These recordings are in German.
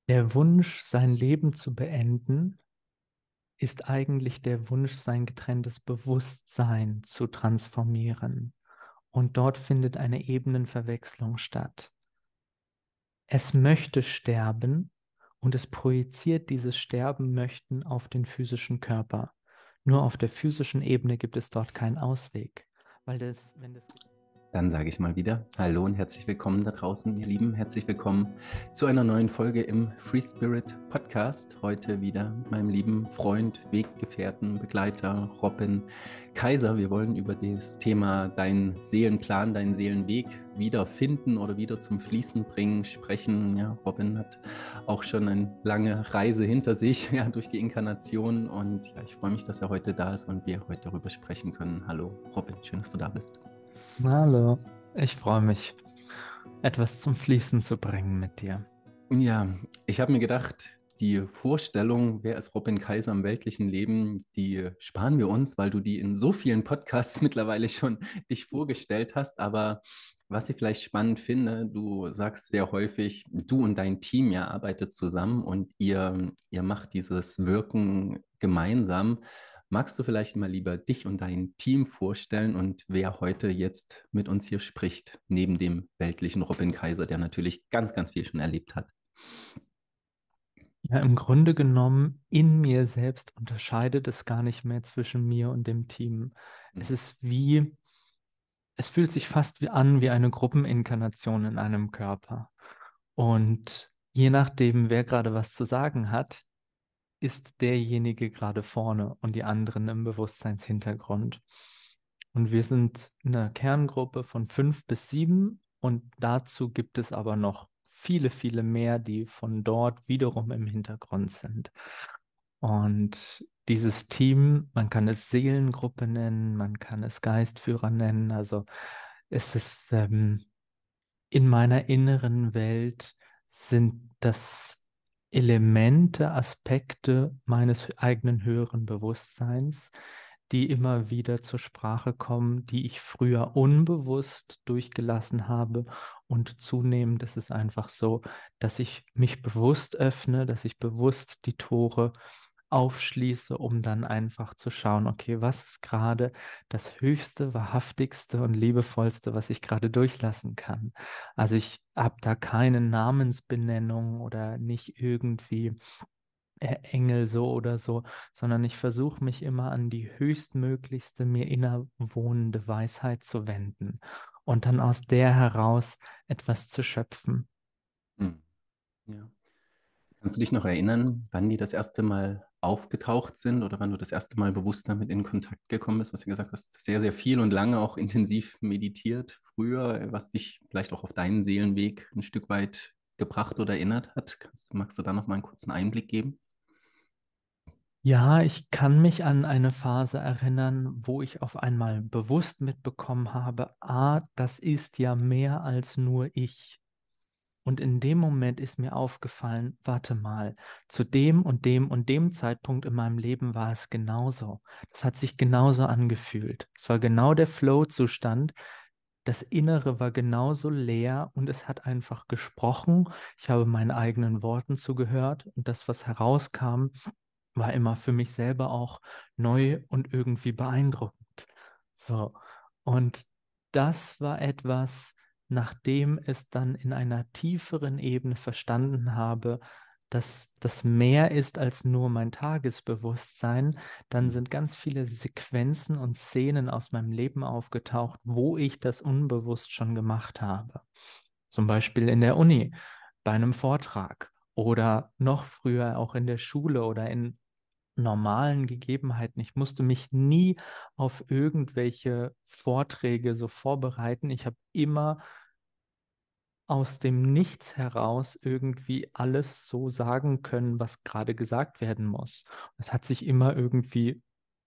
Der Wunsch, sein Leben zu beenden, ist eigentlich der Wunsch, sein getrenntes Bewusstsein zu transformieren. Und dort findet eine Ebenenverwechslung statt. Es möchte sterben und es projiziert dieses Sterben möchten auf den physischen Körper. Nur auf der physischen Ebene gibt es dort keinen Ausweg, weil wenn das Dann sage ich mal wieder Hallo und herzlich willkommen da draußen, ihr Lieben. Herzlich willkommen zu einer neuen Folge im Free Spirit Podcast. Heute wieder mit meinem lieben Freund, Weggefährten, Begleiter Robin Kaiser. Wir wollen über das Thema deinen Seelenplan, deinen Seelenweg wiederfinden oder wieder zum Fließen bringen, sprechen. Ja, Robin hat auch schon eine lange Reise hinter sich, ja, durch die Inkarnation. Und ja, ich freue mich, dass er heute da ist und wir heute darüber sprechen können. Hallo Robin, schön, dass du da bist. Hallo, ich freue mich, etwas zum Fließen zu bringen mit dir. Ja, ich habe mir gedacht, die Vorstellung, wer ist Robin Kaiser im weltlichen Leben, die sparen wir uns, weil du die in so vielen Podcasts mittlerweile schon dich vorgestellt hast. Aber was ich vielleicht spannend finde, du sagst sehr häufig, du und dein Team, ja, arbeitet zusammen und ihr macht dieses Wirken gemeinsam. Magst du vielleicht mal lieber dich und dein Team vorstellen und wer heute jetzt mit uns hier spricht, neben dem weltlichen Robin Kaiser, der natürlich ganz, ganz viel schon erlebt hat? Ja, im Grunde genommen, in mir selbst unterscheidet es gar nicht mehr zwischen mir und dem Team. Es ist wie, es fühlt sich fast wie an wie eine Gruppeninkarnation in einem Körper. Und je nachdem, wer gerade was zu sagen hat, ist derjenige gerade vorne und die anderen im Bewusstseinshintergrund. Und wir sind eine Kerngruppe von 5 bis 7 und dazu gibt es aber noch viele, viele mehr, die von dort wiederum im Hintergrund sind. Und dieses Team, man kann es Seelengruppe nennen, man kann es Geistführer nennen, also es ist in meiner inneren Welt sind das Elemente, Aspekte meines eigenen höheren Bewusstseins, die immer wieder zur Sprache kommen, die ich früher unbewusst durchgelassen habe. Und zunehmend ist es einfach so, dass ich mich bewusst öffne, dass ich bewusst die Tore aufschließe, um dann einfach zu schauen, okay, was ist gerade das Höchste, Wahrhaftigste und Liebevollste, was ich gerade durchlassen kann. Also ich habe da keine Namensbenennung oder nicht irgendwie Engel so oder so, sondern ich versuche mich immer an die höchstmöglichste mir innerwohnende Weisheit zu wenden und dann aus der heraus etwas zu schöpfen. Hm. Ja. Kannst du dich noch erinnern, wann die das erste Mal aufgetaucht sind oder wann du das erste Mal bewusst damit in Kontakt gekommen bist? Was du gesagt hast, sehr, sehr viel und lange auch intensiv meditiert früher, was dich vielleicht auch auf deinen Seelenweg ein Stück weit gebracht oder erinnert hat. Magst du da noch mal einen kurzen Einblick geben? Ja, ich kann mich an eine Phase erinnern, wo ich auf einmal bewusst mitbekommen habe, das ist ja mehr als nur ich. Und in dem Moment ist mir aufgefallen, warte mal, zu dem und dem und dem Zeitpunkt in meinem Leben war es genauso. Das hat sich genauso angefühlt. Es war genau der Flow-Zustand. Das Innere war genauso leer und es hat einfach gesprochen. Ich habe meinen eigenen Worten zugehört und das, was herauskam, war immer für mich selber auch neu und irgendwie beeindruckend. So, und das war etwas, nachdem es dann in einer tieferen Ebene verstanden habe, dass das mehr ist als nur mein Tagesbewusstsein, dann Hm. sind ganz viele Sequenzen und Szenen aus meinem Leben aufgetaucht, wo ich das unbewusst schon gemacht habe. Zum Beispiel in der Uni, bei einem Vortrag oder noch früher auch in der Schule oder in normalen Gegebenheiten. Ich musste mich nie auf irgendwelche Vorträge so vorbereiten. Ich habe immer aus dem Nichts heraus irgendwie alles so sagen können, was gerade gesagt werden muss. Es hat sich immer irgendwie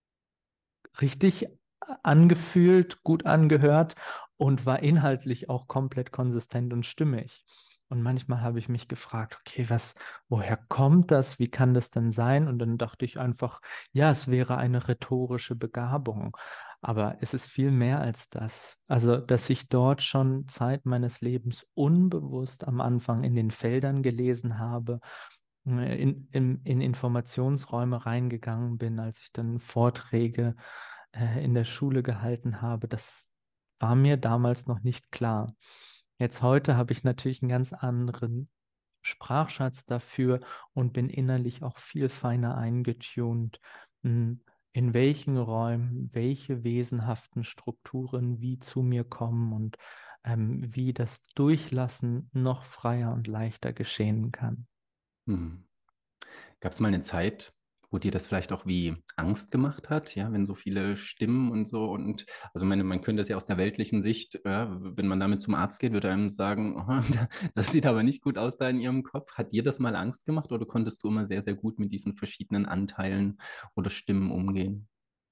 richtig angefühlt, gut angehört und war inhaltlich auch komplett konsistent und stimmig. Und manchmal habe ich mich gefragt, okay, woher kommt das? Wie kann das denn sein? Und dann dachte ich einfach, ja, es wäre eine rhetorische Begabung. Aber es ist viel mehr als das. Also, dass ich dort schon Zeit meines Lebens unbewusst am Anfang in den Feldern gelesen habe, in Informationsräume reingegangen bin, als ich dann Vorträge in der Schule gehalten habe, das war mir damals noch nicht klar. Jetzt heute habe ich natürlich einen ganz anderen Sprachschatz dafür und bin innerlich auch viel feiner eingetunt, in welchen Räumen welche wesenhaften Strukturen wie zu mir kommen und wie das Durchlassen noch freier und leichter geschehen kann. Mhm. Gab es mal eine Zeit, wo dir das vielleicht auch wie Angst gemacht hat, ja, wenn so viele Stimmen und so und also man könnte das ja aus der weltlichen Sicht, ja, wenn man damit zum Arzt geht, würde einem sagen, oh, das sieht aber nicht gut aus da in ihrem Kopf. Hat dir das mal Angst gemacht oder konntest du immer sehr, sehr gut mit diesen verschiedenen Anteilen oder Stimmen umgehen?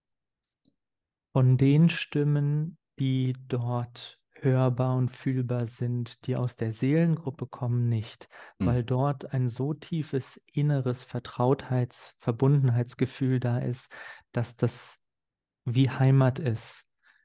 Von den Stimmen, die dort hörbar und fühlbar sind, die aus der Seelengruppe kommen, nicht, weil Mhm. dort ein so tiefes inneres Verbundenheitsgefühl da ist, dass das wie Heimat ist.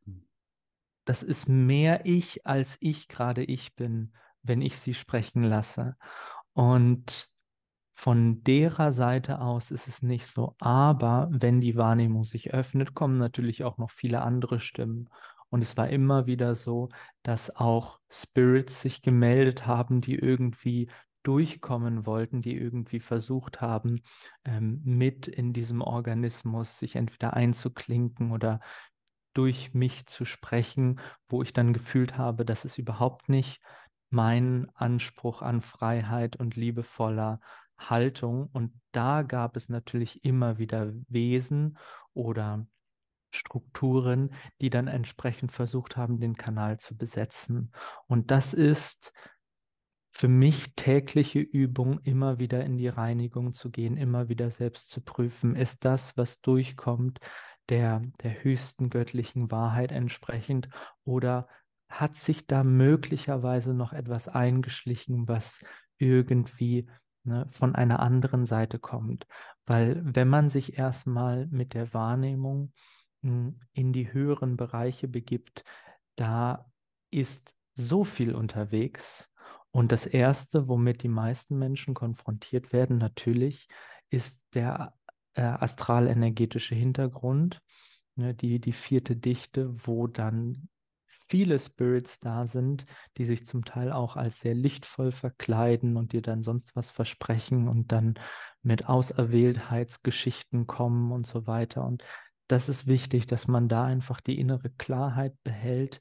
Das ist mehr ich, als ich gerade ich bin, wenn ich sie sprechen lasse. Und von derer Seite aus ist es nicht so. Aber wenn die Wahrnehmung sich öffnet, kommen natürlich auch noch viele andere Stimmen. Und es war immer wieder so, dass auch Spirits sich gemeldet haben, die irgendwie durchkommen wollten, die irgendwie versucht haben, mit in diesem Organismus sich entweder einzuklinken oder durch mich zu sprechen, wo ich dann gefühlt habe, das ist überhaupt nicht mein Anspruch an Freiheit und liebevoller Haltung. Und da gab es natürlich immer wieder Wesen oder Strukturen, die dann entsprechend versucht haben, den Kanal zu besetzen. Und das ist für mich tägliche Übung, immer wieder in die Reinigung zu gehen, immer wieder selbst zu prüfen, ist das, was durchkommt, der höchsten göttlichen Wahrheit entsprechend oder hat sich da möglicherweise noch etwas eingeschlichen, was irgendwie von einer anderen Seite kommt. Weil wenn man sich erstmal mit der Wahrnehmung in die höheren Bereiche begibt, da ist so viel unterwegs. Und das Erste, womit die meisten Menschen konfrontiert werden, natürlich, ist der astralenergetische Hintergrund, ne, die vierte Dichte, wo dann viele Spirits da sind, die sich zum Teil auch als sehr lichtvoll verkleiden und dir dann sonst was versprechen und dann mit Auserwähltheitsgeschichten kommen und so weiter. Und das ist wichtig, dass man da einfach die innere Klarheit behält.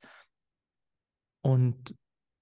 Und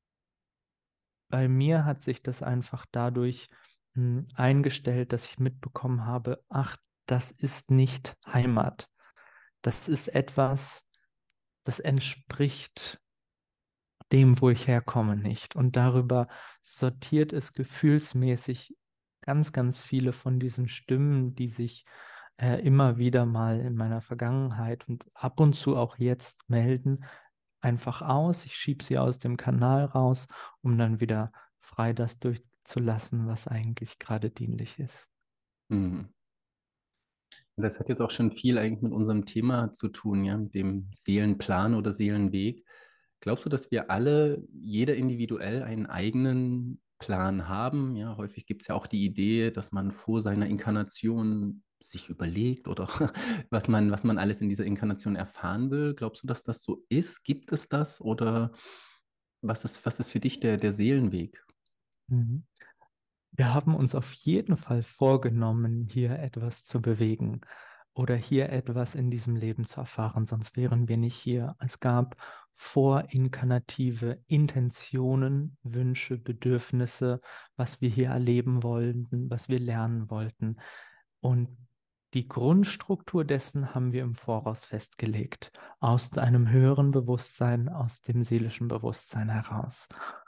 bei mir hat sich das einfach dadurch eingestellt, dass ich mitbekommen habe, ach, das ist nicht Heimat. Das ist etwas, das entspricht dem, wo ich herkomme, nicht. Und darüber sortiert es gefühlsmäßig ganz, ganz viele von diesen Stimmen, die sich immer wieder mal in meiner Vergangenheit und ab und zu auch jetzt melden, einfach aus. Ich schiebe sie aus dem Kanal raus, um dann wieder frei das durchzulassen, was eigentlich gerade dienlich ist. Mhm. Und das hat jetzt auch schon viel eigentlich mit unserem Thema zu tun, ja, mit dem Seelenplan oder Seelenweg. Glaubst du, dass wir alle, jeder individuell einen eigenen Plan haben? Ja, häufig gibt es ja auch die Idee, dass man vor seiner Inkarnation sich überlegt oder was man alles in dieser Inkarnation erfahren will. Glaubst du, dass das so ist? Gibt es das? Oder was ist für dich der Seelenweg? Mhm. Wir haben uns auf jeden Fall vorgenommen, hier etwas zu bewegen oder hier etwas in diesem Leben zu erfahren, sonst wären wir nicht hier. Es gab vorinkarnative Intentionen, Wünsche, Bedürfnisse, was wir hier erleben wollten, was wir lernen wollten. Und die Grundstruktur dessen haben wir im Voraus festgelegt, aus einem höheren Bewusstsein, aus dem seelischen Bewusstsein heraus.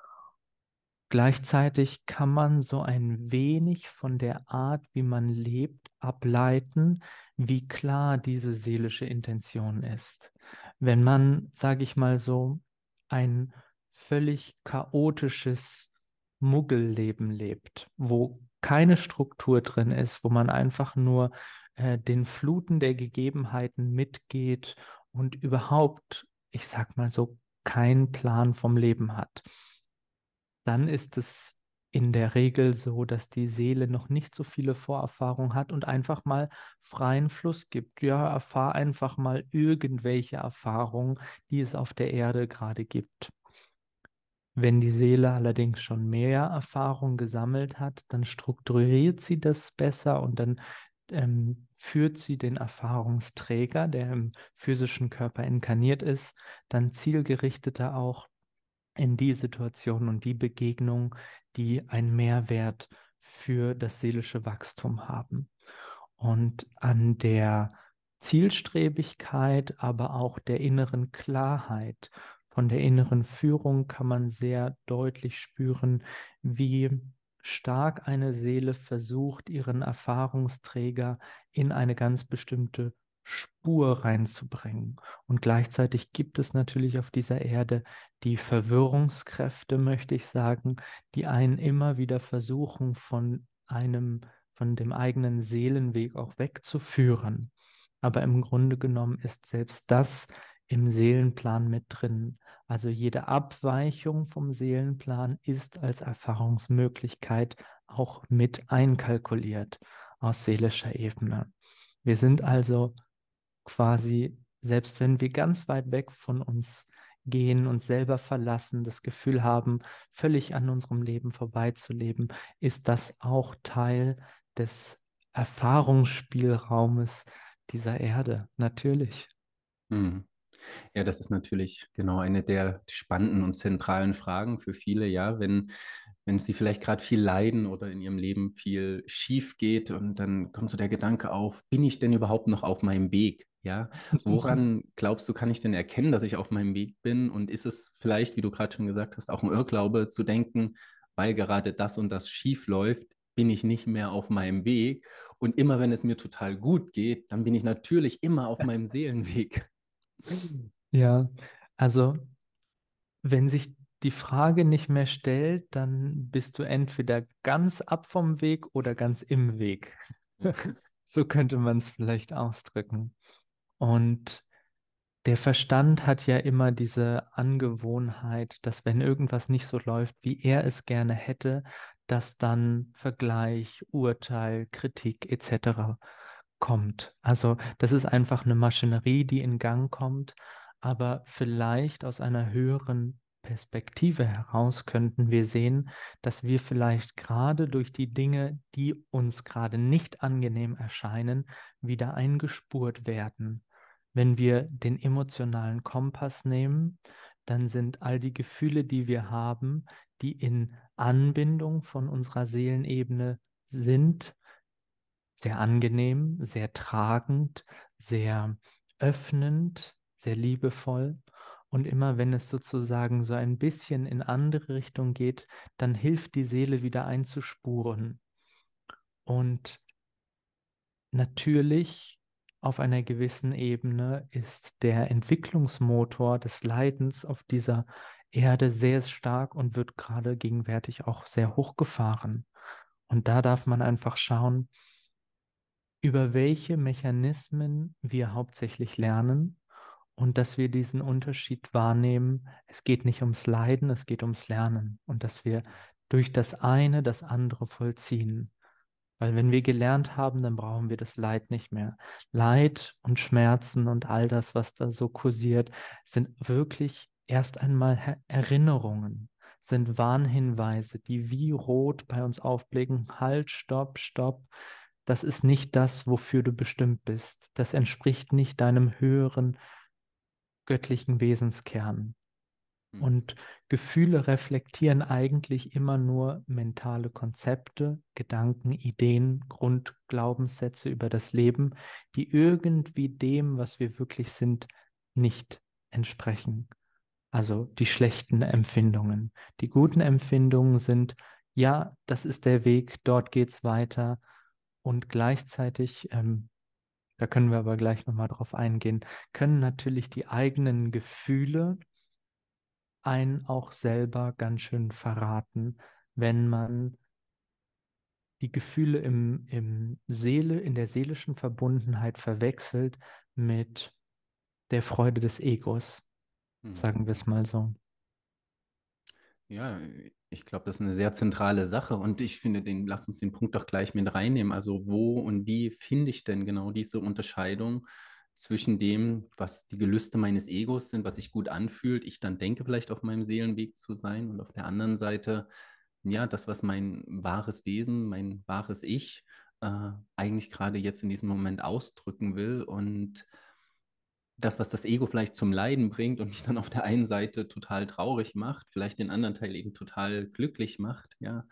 Gleichzeitig kann man so ein wenig von der Art, wie man lebt, ableiten, wie klar diese seelische Intention ist. Wenn man, sage ich mal so, ein völlig chaotisches Muggelleben lebt, wo keine Struktur drin ist, wo man einfach nur den Fluten der Gegebenheiten mitgeht und überhaupt, ich sag mal so, keinen Plan vom Leben hat, dann ist es in der Regel so, dass die Seele noch nicht so viele Vorerfahrungen hat und einfach mal freien Fluss gibt. Ja, erfahr einfach mal irgendwelche Erfahrungen, die es auf der Erde gerade gibt. Wenn die Seele allerdings schon mehr Erfahrung gesammelt hat, dann strukturiert sie das besser und dann führt sie den Erfahrungsträger, der im physischen Körper inkarniert ist, dann zielgerichteter auch in die Situation und die Begegnung, die einen Mehrwert für das seelische Wachstum haben. Und an der Zielstrebigkeit, aber auch der inneren Klarheit, von der inneren Führung kann man sehr deutlich spüren, wie stark eine Seele versucht, ihren Erfahrungsträger in eine ganz bestimmte Spur reinzubringen. Und gleichzeitig gibt es natürlich auf dieser Erde die Verwirrungskräfte, möchte ich sagen, die einen immer wieder versuchen, von dem eigenen Seelenweg auch wegzuführen. Aber im Grunde genommen ist selbst das im Seelenplan mit drin. Also jede Abweichung vom Seelenplan ist als Erfahrungsmöglichkeit auch mit einkalkuliert aus seelischer Ebene. Wir sind also quasi, selbst wenn wir ganz weit weg von uns gehen, uns selber verlassen, das Gefühl haben, völlig an unserem Leben vorbeizuleben, ist das auch Teil des Erfahrungsspielraumes dieser Erde. Natürlich. Mhm. Ja, das ist natürlich genau eine der spannenden und zentralen Fragen für viele, ja, wenn sie vielleicht gerade viel leiden oder in ihrem Leben viel schief geht und dann kommt so der Gedanke auf, bin ich denn überhaupt noch auf meinem Weg? Ja, woran glaubst du, kann ich denn erkennen, dass ich auf meinem Weg bin? Und ist es vielleicht, wie du gerade schon gesagt hast, auch ein Irrglaube zu denken, weil gerade das und das schief läuft, bin ich nicht mehr auf meinem Weg? Und immer wenn es mir total gut geht, dann bin ich natürlich immer auf meinem Seelenweg. Ja, also wenn sich die Frage nicht mehr stellt, dann bist du entweder ganz ab vom Weg oder ganz im Weg. So könnte man es vielleicht ausdrücken. Und der Verstand hat ja immer diese Angewohnheit, dass wenn irgendwas nicht so läuft, wie er es gerne hätte, dass dann Vergleich, Urteil, Kritik etc. kommt. Also das ist einfach eine Maschinerie, die in Gang kommt, aber vielleicht aus einer höheren Perspektive heraus könnten wir sehen, dass wir vielleicht gerade durch die Dinge, die uns gerade nicht angenehm erscheinen, wieder eingespurt werden. Wenn wir den emotionalen Kompass nehmen, dann sind all die Gefühle, die wir haben, die in Anbindung von unserer Seelenebene sind, sehr angenehm, sehr tragend, sehr öffnend, sehr liebevoll. Und immer wenn es sozusagen so ein bisschen in andere Richtung geht, dann hilft die Seele wieder einzuspuren. Und natürlich, auf einer gewissen Ebene ist der Entwicklungsmotor des Leidens auf dieser Erde sehr stark und wird gerade gegenwärtig auch sehr hochgefahren. Und da darf man einfach schauen, über welche Mechanismen wir hauptsächlich lernen und dass wir diesen Unterschied wahrnehmen. Es geht nicht ums Leiden, es geht ums Lernen und dass wir durch das eine das andere vollziehen. Weil wenn wir gelernt haben, dann brauchen wir das Leid nicht mehr. Leid und Schmerzen und all das, was da so kursiert, sind wirklich erst einmal Erinnerungen, sind Warnhinweise, die wie rot bei uns aufblicken. Halt, stopp, stopp. Das ist nicht das, wofür du bestimmt bist. Das entspricht nicht deinem höheren göttlichen Wesenskern. Und Gefühle reflektieren eigentlich immer nur mentale Konzepte, Gedanken, Ideen, Grundglaubenssätze über das Leben, die irgendwie dem, was wir wirklich sind, nicht entsprechen. Also die schlechten Empfindungen. Die guten Empfindungen sind, ja, das ist der Weg, dort geht's weiter. Und gleichzeitig, da können wir aber gleich nochmal drauf eingehen, können natürlich die eigenen Gefühle einen auch selber ganz schön verraten, wenn man die Gefühle in der seelischen Verbundenheit verwechselt mit der Freude des Egos, Mhm. sagen wir es mal so. Ja, ich glaube, das ist eine sehr zentrale Sache und ich finde, lass uns den Punkt doch gleich mit reinnehmen. Also wo und wie finde ich denn genau diese Unterscheidung zwischen dem, was die Gelüste meines Egos sind, was sich gut anfühlt, ich dann denke vielleicht auf meinem Seelenweg zu sein und auf der anderen Seite, ja, das, was mein wahres Wesen, mein wahres Ich eigentlich gerade jetzt in diesem Moment ausdrücken will und das, was das Ego vielleicht zum Leiden bringt und mich dann auf der einen Seite total traurig macht, vielleicht den anderen Teil eben total glücklich macht, ja.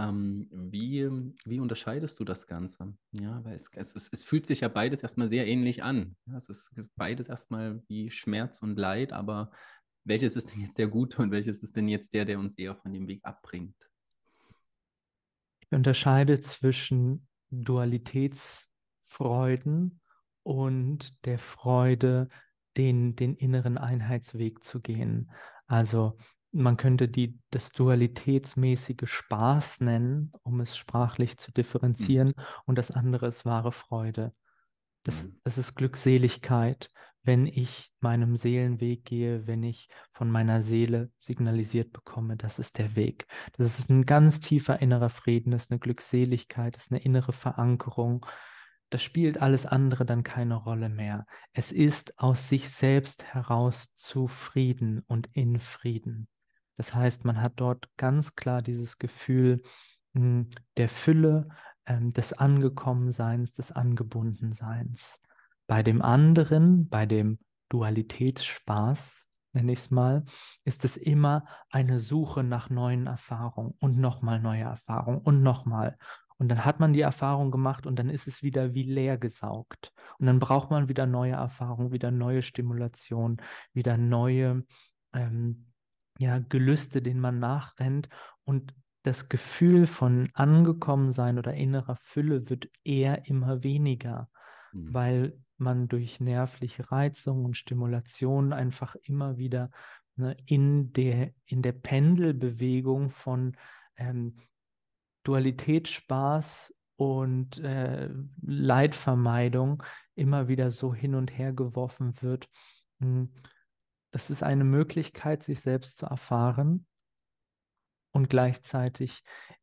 Wie unterscheidest du das Ganze? Ja, weil es fühlt sich ja beides erstmal sehr ähnlich an. Ja, es ist beides erstmal wie Schmerz und Leid, aber welches ist denn jetzt der Gute und welches ist denn jetzt der uns eher von dem Weg abbringt? Ich unterscheide zwischen Dualitätsfreuden und der Freude, den inneren Einheitsweg zu gehen. Also man könnte das dualitätsmäßige Spaß nennen, um es sprachlich zu Mhm. differenzieren, und das andere ist wahre Freude. Mhm. Das ist Glückseligkeit, wenn ich meinem Seelenweg gehe, wenn ich von meiner Seele signalisiert bekomme, das ist der Weg. Das ist ein ganz tiefer innerer Frieden, das ist eine Glückseligkeit, das ist eine innere Verankerung. Das spielt alles andere dann keine Rolle mehr. Es ist aus sich selbst heraus zufrieden und in Frieden. Das heißt, man hat dort ganz klar dieses Gefühl der Fülle, des Angekommenseins, des Angebundenseins. Bei dem anderen, bei dem Dualitätsspaß, nenne ich es mal, ist es immer eine Suche nach neuen Erfahrungen und nochmal neue Erfahrungen und nochmal. Und dann hat man die Erfahrung gemacht und dann ist es wieder wie leer gesaugt. Und dann braucht man wieder neue Erfahrungen, wieder neue Stimulation, wieder neue ja, Gelüste, denen man nachrennt. Und das Gefühl von Angekommensein oder innerer Fülle wird eher immer weniger, Mhm. weil man durch nervliche Reizung und Stimulation einfach immer wieder, ne, in der Pendelbewegung von ähm, Dualitätsspaß und Leidvermeidung immer wieder so hin und her geworfen wird. Hm, Das ist eine Möglichkeit, sich selbst zu erfahren, und gleichzeitig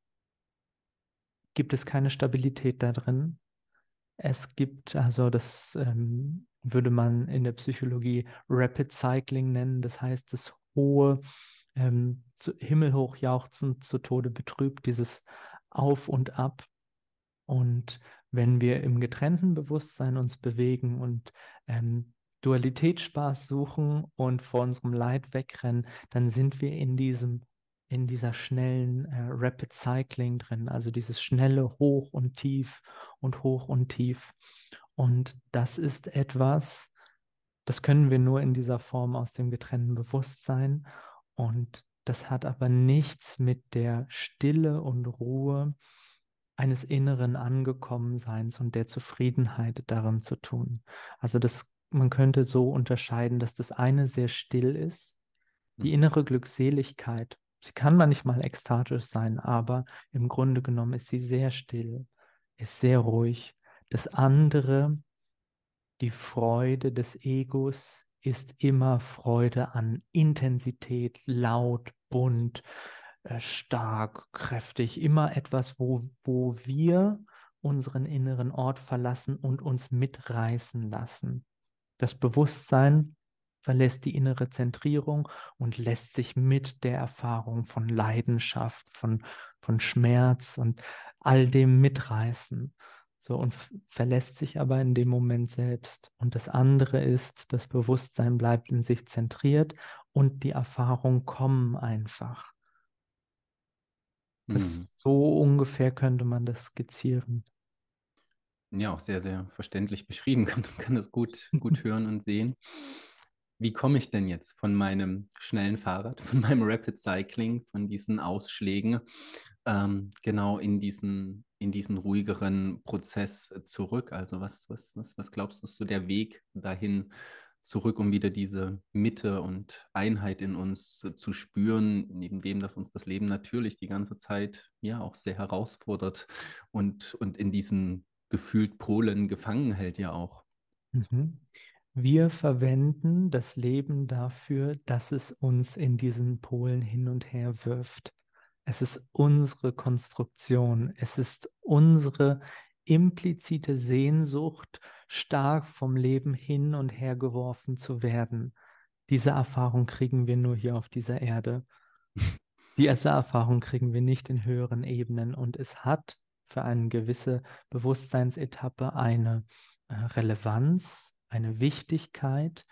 gibt es keine Stabilität da drin. Es gibt, also das würde man in der Psychologie Rapid Cycling nennen, das heißt das hohe, himmelhoch jauchzend, zu Tode betrübt, dieses Auf und Ab. Und wenn wir im getrennten Bewusstsein uns bewegen und Dualitätsspaß suchen und vor unserem Leid wegrennen, dann sind wir in dieser schnellen Rapid Cycling drin, also dieses schnelle Hoch und Tief und Hoch und Tief. Und das ist etwas, das können wir nur in dieser Form aus dem getrennten Bewusstsein. Und das hat aber nichts mit der Stille und Ruhe eines inneren Angekommenseins und der Zufriedenheit darin zu tun. Also man könnte so unterscheiden, dass das eine sehr still ist, die Mhm. innere Glückseligkeit. Sie kann manchmal ekstatisch sein, aber im Grunde genommen ist sie sehr still, ist sehr ruhig. Das andere, die Freude des Egos, ist immer Freude an Intensität, laut, bunt, stark, kräftig, immer etwas, wo wir unseren inneren Ort verlassen und uns mitreißen lassen. Das Bewusstsein verlässt die innere Zentrierung und lässt sich mit der Erfahrung von Leidenschaft, von Schmerz und all dem mitreißen. So, und verlässt sich aber in dem Moment selbst. Und das andere ist, das Bewusstsein bleibt in sich zentriert und die Erfahrungen kommen einfach. Mhm. So ungefähr könnte man das skizzieren. Ja, auch sehr, sehr verständlich beschrieben. Man kann das gut hören und sehen. Wie komme ich denn jetzt von meinem schnellen Fahrrad, von meinem Rapid Cycling, von diesen Ausschlägen, genau in diesen ruhigeren Prozess zurück? Also was glaubst du, ist so der Weg dahin zurück, um wieder diese Mitte und Einheit in uns zu spüren, neben dem, dass uns das Leben natürlich die ganze Zeit ja auch sehr herausfordert und in diesen gefühlt Polen gefangen hält ja auch. Mhm. Wir verwenden das Leben dafür, dass es uns in diesen Polen hin und her wirft. Es ist unsere Konstruktion. Es ist unsere implizite Sehnsucht, stark vom Leben hin und her geworfen zu werden. Diese Erfahrung kriegen wir nur hier auf dieser Erde. Diese Erfahrung kriegen wir nicht in höheren Ebenen. Und es hat für eine gewisse Bewusstseinsetappe eine Relevanz, eine Wichtigkeit,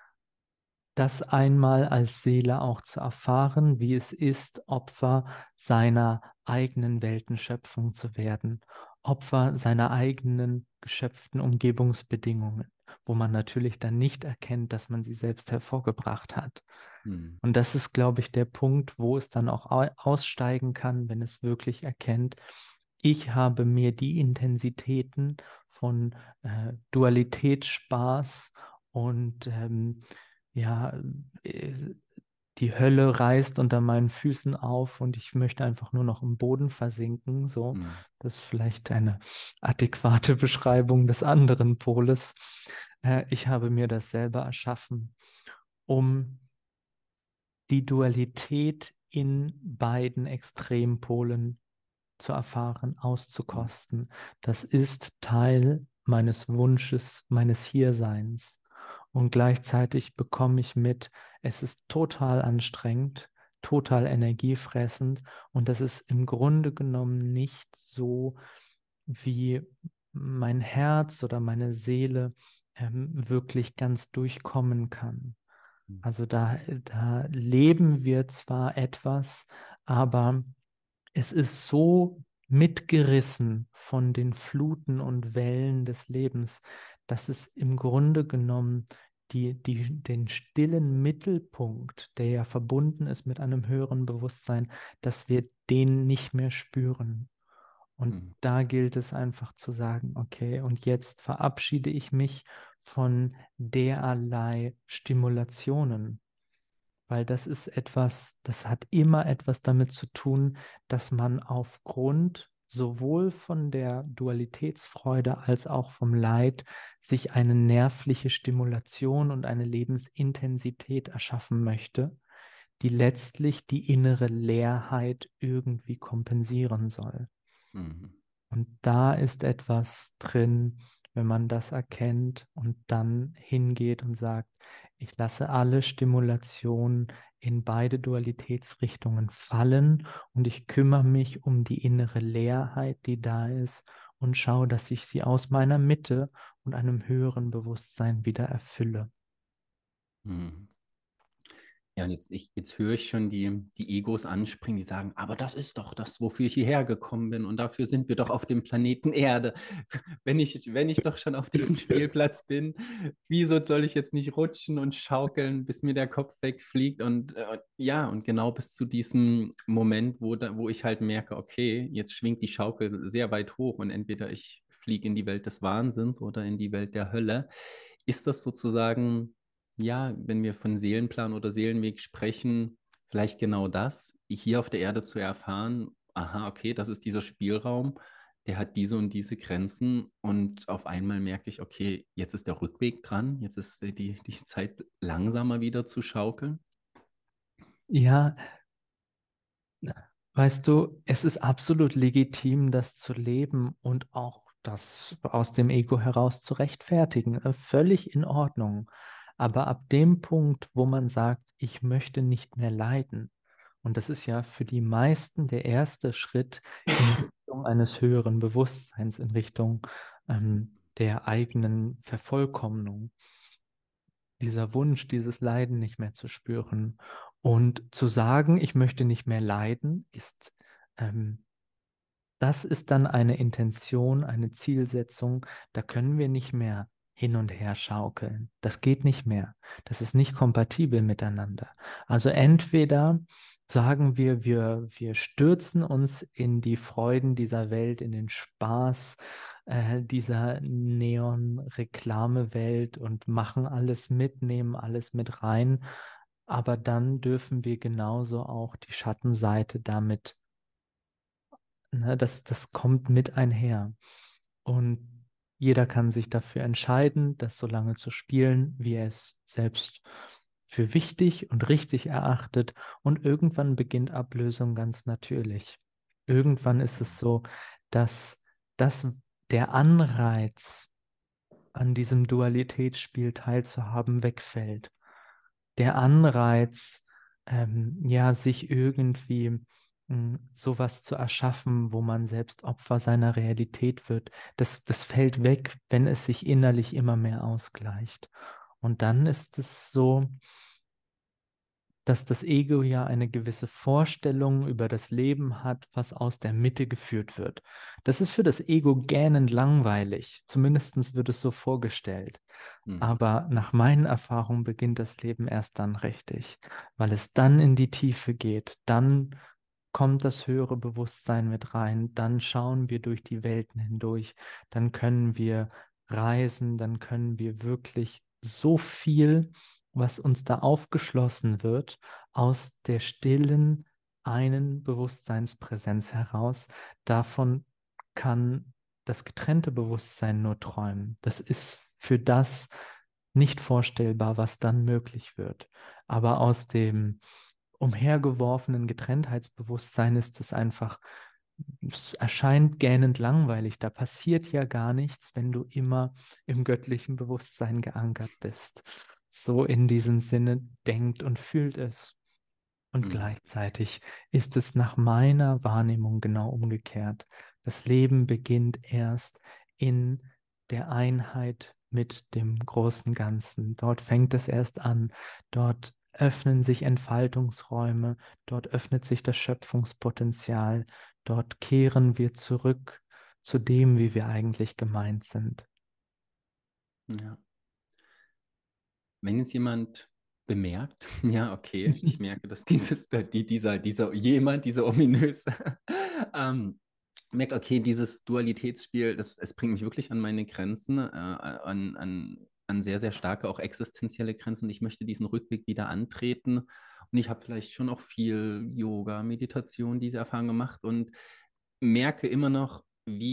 das einmal als Seele auch zu erfahren, wie es ist, Opfer seiner eigenen Weltenschöpfung zu werden, Opfer seiner eigenen geschöpften Umgebungsbedingungen, wo man natürlich dann nicht erkennt, dass man sie selbst hervorgebracht hat. Hm. Und das ist, glaube ich, der Punkt, wo es dann auch aussteigen kann, wenn es wirklich erkennt, ich habe mir die Intensitäten von Dualitätsspaß und ja, äh, die Hölle reißt unter meinen Füßen auf und ich möchte einfach nur noch im Boden versinken. So, Hm. das ist vielleicht eine adäquate Beschreibung des anderen Poles. Ich habe mir das selber erschaffen, um die Dualität in beiden Extrempolen zu erfahren, Hm. auszukosten. Das ist Teil meines Wunsches, meines Hierseins. Und gleichzeitig bekomme ich mit, es ist total anstrengend, total energiefressend und das ist im Grunde genommen nicht so, wie mein Herz oder meine Seele wirklich ganz durchkommen kann. Hm. Also da leben wir zwar etwas, aber es ist so mitgerissen von den Fluten und Wellen des Lebens, dass es im Grunde genommen den stillen Mittelpunkt, der ja verbunden ist mit einem höheren Bewusstsein, dass wir den nicht mehr spüren. Und Hm. da gilt es einfach zu sagen, okay, und jetzt verabschiede ich mich von derlei Stimulationen, weil das ist etwas, das hat immer etwas damit zu tun, dass man aufgrund sowohl von der Dualitätsfreude als auch vom Leid sich eine nervliche Stimulation und eine Lebensintensität erschaffen möchte, die letztlich die innere Leerheit irgendwie kompensieren soll. Hm. Und da ist etwas drin, wenn man das erkennt und dann hingeht und sagt, ich lasse alle Stimulationen in beide Dualitätsrichtungen fallen und ich kümmere mich um die innere Leerheit, die da ist und schaue, dass ich sie aus meiner Mitte und einem höheren Bewusstsein wieder erfülle. Hm. Ja, und jetzt höre ich schon die Egos anspringen, die sagen, aber das ist doch das, wofür ich hierher gekommen bin und dafür sind wir doch auf dem Planeten Erde. Wenn ich doch schon auf diesem Spielplatz bin, wieso soll ich jetzt nicht rutschen und schaukeln, bis mir der Kopf wegfliegt? Und ja, und genau bis zu diesem Moment, wo ich halt merke, okay, jetzt schwingt die Schaukel sehr weit hoch und entweder ich fliege in die Welt des Wahnsinns oder in die Welt der Hölle, ist das sozusagen ja, wenn wir von Seelenplan oder Seelenweg sprechen, vielleicht genau das, hier auf der Erde zu erfahren, aha, okay, das ist dieser Spielraum, der hat diese und diese Grenzen und auf einmal merke ich, okay, jetzt ist der Rückweg dran, jetzt ist die Zeit langsamer wieder zu schaukeln. Ja, weißt du, es ist absolut legitim, das zu leben und auch das aus dem Ego heraus zu rechtfertigen. Völlig in Ordnung. Aber ab dem Punkt, wo man sagt, ich möchte nicht mehr leiden, und das ist ja für die meisten der erste Schritt in Richtung eines höheren Bewusstseins, in Richtung der eigenen Vervollkommnung, dieser Wunsch, dieses Leiden nicht mehr zu spüren. Und zu sagen, ich möchte nicht mehr leiden, ähm, das ist dann eine Intention, eine Zielsetzung. Da können wir nicht mehr hin und her schaukeln. Das geht nicht mehr. Das ist nicht kompatibel miteinander. Also entweder sagen wir stürzen uns in die Freuden dieser Welt, in den Spaß dieser Neon-Reklamewelt und machen alles mit, nehmen alles mit rein. Aber dann dürfen wir genauso auch die Schattenseite damit, ne, das kommt mit einher. Und Jeder kann sich dafür entscheiden, das so lange zu spielen, wie er es selbst für wichtig und richtig erachtet. Und irgendwann beginnt Ablösung ganz natürlich. Irgendwann ist es so, dass das, der Anreiz, an diesem Dualitätsspiel teilzuhaben, wegfällt. Der Anreiz, ja, sich irgendwie sowas zu erschaffen, wo man selbst Opfer seiner Realität wird, das fällt weg, wenn es sich innerlich immer mehr ausgleicht. Und dann ist es so, dass das Ego ja eine gewisse Vorstellung über das Leben hat, was aus der Mitte geführt wird. Das ist für das Ego gähnend langweilig, zumindest wird es so vorgestellt. Hm. Aber nach meinen Erfahrungen beginnt das Leben erst dann richtig, weil es dann in die Tiefe geht, dann kommt das höhere Bewusstsein mit rein, dann schauen wir durch die Welten hindurch, dann können wir reisen, dann können wir wirklich so viel, was uns da aufgeschlossen wird, aus der stillen einen Bewusstseinspräsenz heraus, davon kann das getrennte Bewusstsein nur träumen. Das ist für das nicht vorstellbar, was dann möglich wird. Aber aus dem umhergeworfenen Getrenntheitsbewusstsein ist es einfach, es erscheint gähnend langweilig. Da passiert ja gar nichts, wenn du immer im göttlichen Bewusstsein geankert bist. So in diesem Sinne denkt und fühlt es. Und Hm. gleichzeitig ist es nach meiner Wahrnehmung genau umgekehrt. Das Leben beginnt erst in der Einheit mit dem großen Ganzen. Dort fängt es erst an. Dort öffnen sich Entfaltungsräume. Dort öffnet sich das Schöpfungspotenzial. Dort kehren wir zurück zu dem, wie wir eigentlich gemeint sind. Ja. Wenn jetzt jemand bemerkt, ja, okay, ich merke, dass dieser jemand, dieser ominöse, merkt, okay, dieses Dualitätsspiel, es bringt mich wirklich an meine Grenzen, an sehr, sehr starke, auch existenzielle Grenzen und ich möchte diesen Rückweg wieder antreten. Und ich habe vielleicht schon auch viel Yoga, Meditation, diese Erfahrung gemacht und merke immer noch,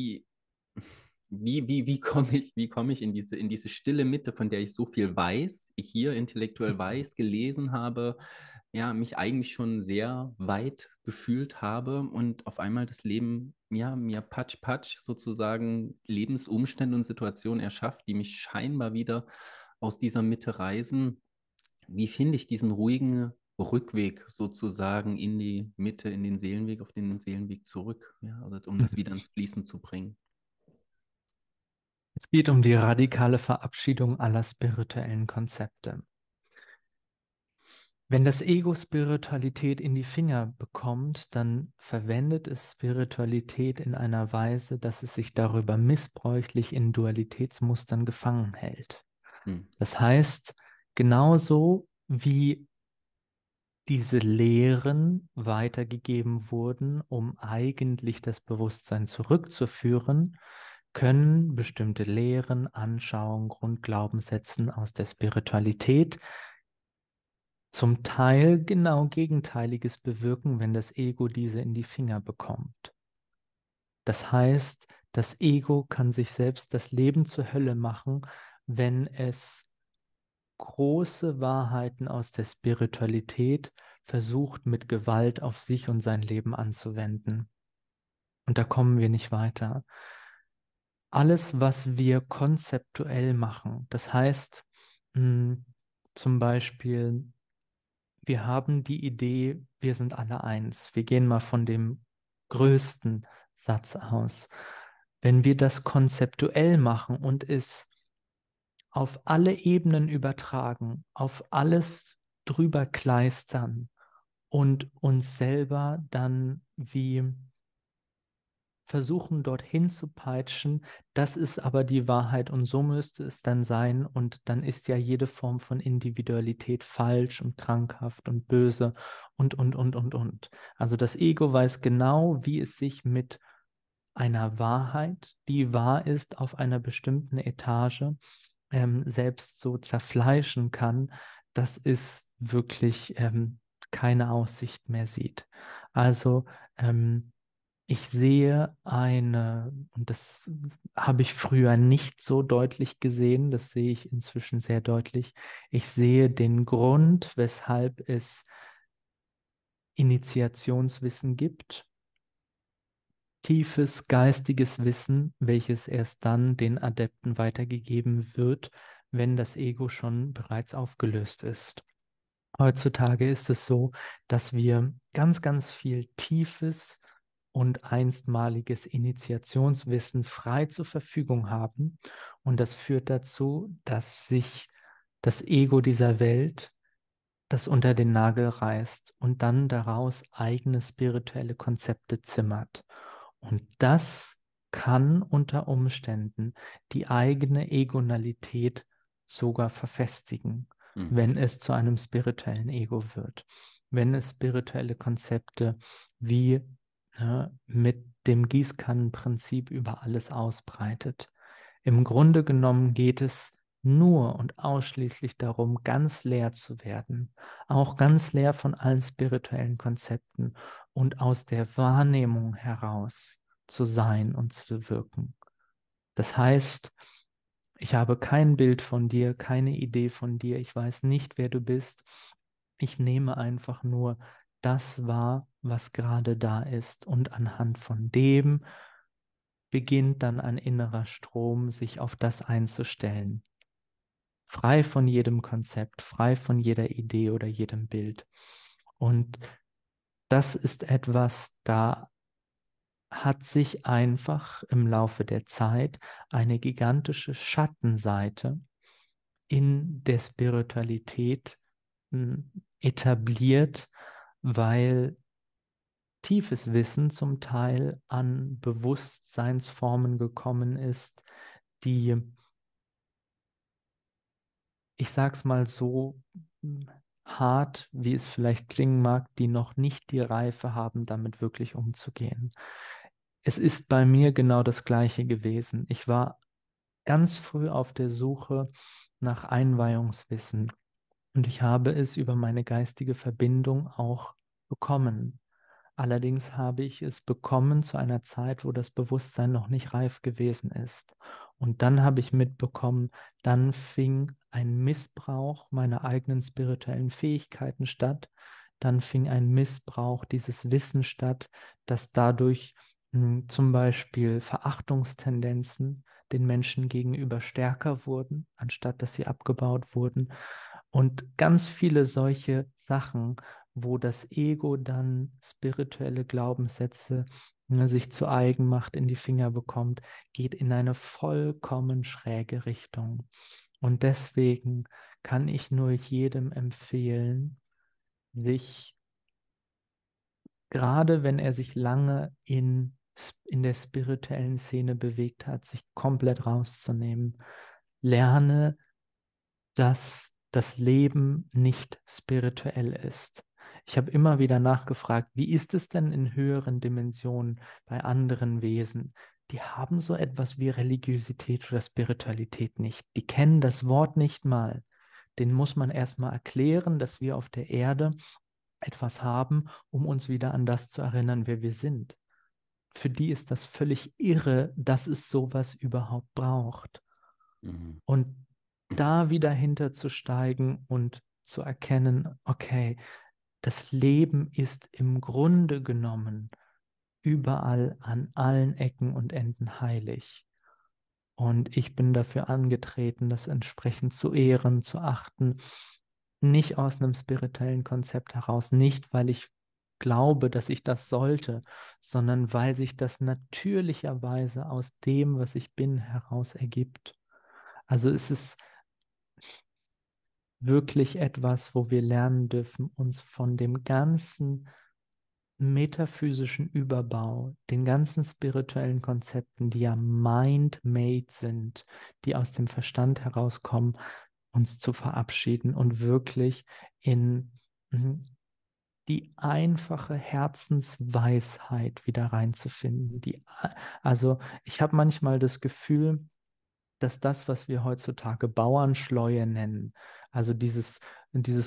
wie komme ich in diese stille Mitte, von der ich so viel weiß, hier intellektuell weiß, gelesen habe, ja, mich eigentlich schon sehr weit gefühlt habe und auf einmal das Leben, ja, mir patsch sozusagen Lebensumstände und Situationen erschafft, die mich scheinbar wieder aus dieser Mitte reißen. Wie finde ich diesen ruhigen Rückweg sozusagen in die Mitte, in den Seelenweg, auf den Seelenweg zurück, ja, also um das wieder ins Fließen zu bringen? Es geht um die radikale Verabschiedung aller spirituellen Konzepte. Wenn das Ego Spiritualität in die Finger bekommt, dann verwendet es Spiritualität in einer Weise, dass es sich darüber missbräuchlich in Dualitätsmustern gefangen hält. Hm. Das heißt, genauso wie diese Lehren weitergegeben wurden, um eigentlich das Bewusstsein zurückzuführen, können bestimmte Lehren, Anschauungen, Grundglaubenssätzen aus der Spiritualität zum Teil genau Gegenteiliges bewirken, wenn das Ego diese in die Finger bekommt. Das heißt, das Ego kann sich selbst das Leben zur Hölle machen, wenn es große Wahrheiten aus der Spiritualität versucht, mit Gewalt auf sich und sein Leben anzuwenden. Und da kommen wir nicht weiter. Alles, was wir konzeptuell machen, das heißt, zum Beispiel, wir haben die Idee, wir sind alle eins. Wir gehen mal von dem größten Satz aus. Wenn wir das konzeptuell machen und es auf alle Ebenen übertragen, auf alles drüber kleistern und uns selber dann wie versuchen, dorthin zu peitschen, das ist aber die Wahrheit und so müsste es dann sein und dann ist ja jede Form von Individualität falsch und krankhaft und böse und. Also das Ego weiß genau, wie es sich mit einer Wahrheit, die wahr ist auf einer bestimmten Etage, selbst so zerfleischen kann, dass es wirklich keine Aussicht mehr sieht. Also Ich sehe und das habe ich früher nicht so deutlich gesehen, das sehe ich inzwischen sehr deutlich. Ich sehe den Grund, weshalb es Initiationswissen gibt, tiefes geistiges Wissen, welches erst dann den Adepten weitergegeben wird, wenn das Ego schon bereits aufgelöst ist. Heutzutage ist es so, dass wir ganz, ganz viel tiefes und einstmaliges Initiationswissen frei zur Verfügung haben. Und das führt dazu, dass sich das Ego dieser Welt das unter den Nagel reißt und dann daraus eigene spirituelle Konzepte zimmert. Und das kann unter Umständen die eigene Egonalität sogar verfestigen, Mhm. wenn es zu einem spirituellen Ego wird. Wenn es spirituelle Konzepte wie mit dem Gießkannenprinzip über alles ausbreitet. Im Grunde genommen geht es nur und ausschließlich darum, ganz leer zu werden, auch ganz leer von allen spirituellen Konzepten und aus der Wahrnehmung heraus zu sein und zu wirken. Das heißt, ich habe kein Bild von dir, keine Idee von dir, ich weiß nicht, wer du bist. Ich nehme einfach nur das wahr, was gerade da ist und anhand von dem beginnt dann ein innerer Strom, sich auf das einzustellen. Frei von jedem Konzept, frei von jeder Idee oder jedem Bild. Und das ist etwas, da hat sich einfach im Laufe der Zeit eine gigantische Schattenseite in der Spiritualität etabliert, weil tiefes Wissen zum Teil an Bewusstseinsformen gekommen ist, die, ich sag's mal so hart, wie es vielleicht klingen mag, die noch nicht die Reife haben, damit wirklich umzugehen. Es ist bei mir genau das Gleiche gewesen. Ich war ganz früh auf der Suche nach Einweihungswissen und ich habe es über meine geistige Verbindung auch bekommen. Allerdings habe ich es bekommen zu einer Zeit, wo das Bewusstsein noch nicht reif gewesen ist. Und dann habe ich mitbekommen, dann fing ein Missbrauch meiner eigenen spirituellen Fähigkeiten statt. Dann fing ein Missbrauch dieses Wissens statt, dass dadurch zum Beispiel Verachtungstendenzen den Menschen gegenüber stärker wurden, anstatt dass sie abgebaut wurden. Und ganz viele solche Sachen, wo das Ego dann spirituelle Glaubenssätze sich zu eigen macht, in die Finger bekommt, geht in eine vollkommen schräge Richtung. Und deswegen kann ich nur jedem empfehlen, sich, gerade wenn er sich lange in der spirituellen Szene bewegt hat, sich komplett rauszunehmen. Lerne, dass das Leben nicht spirituell ist. Ich habe immer wieder nachgefragt, wie ist es denn in höheren Dimensionen bei anderen Wesen? Die haben so etwas wie Religiosität oder Spiritualität nicht. Die kennen das Wort nicht mal. Den muss man erstmal erklären, dass wir auf der Erde etwas haben, um uns wieder an das zu erinnern, wer wir sind. Für die ist das völlig irre, dass es sowas überhaupt braucht. Mhm. Und da wieder hinterzusteigen und zu erkennen, okay, das Leben ist im Grunde genommen überall an allen Ecken und Enden heilig. Und ich bin dafür angetreten, das entsprechend zu ehren, zu achten, nicht aus einem spirituellen Konzept heraus, nicht weil ich glaube, dass ich das sollte, sondern weil sich das natürlicherweise aus dem, was ich bin, heraus ergibt. Also es ist wirklich etwas, wo wir lernen dürfen, uns von dem ganzen metaphysischen Überbau, den ganzen spirituellen Konzepten, die ja mind-made sind, die aus dem Verstand herauskommen, uns zu verabschieden und wirklich in die einfache Herzensweisheit wieder reinzufinden. Also ich habe manchmal das Gefühl, dass das, was wir heutzutage Bauernschleue nennen, also dieses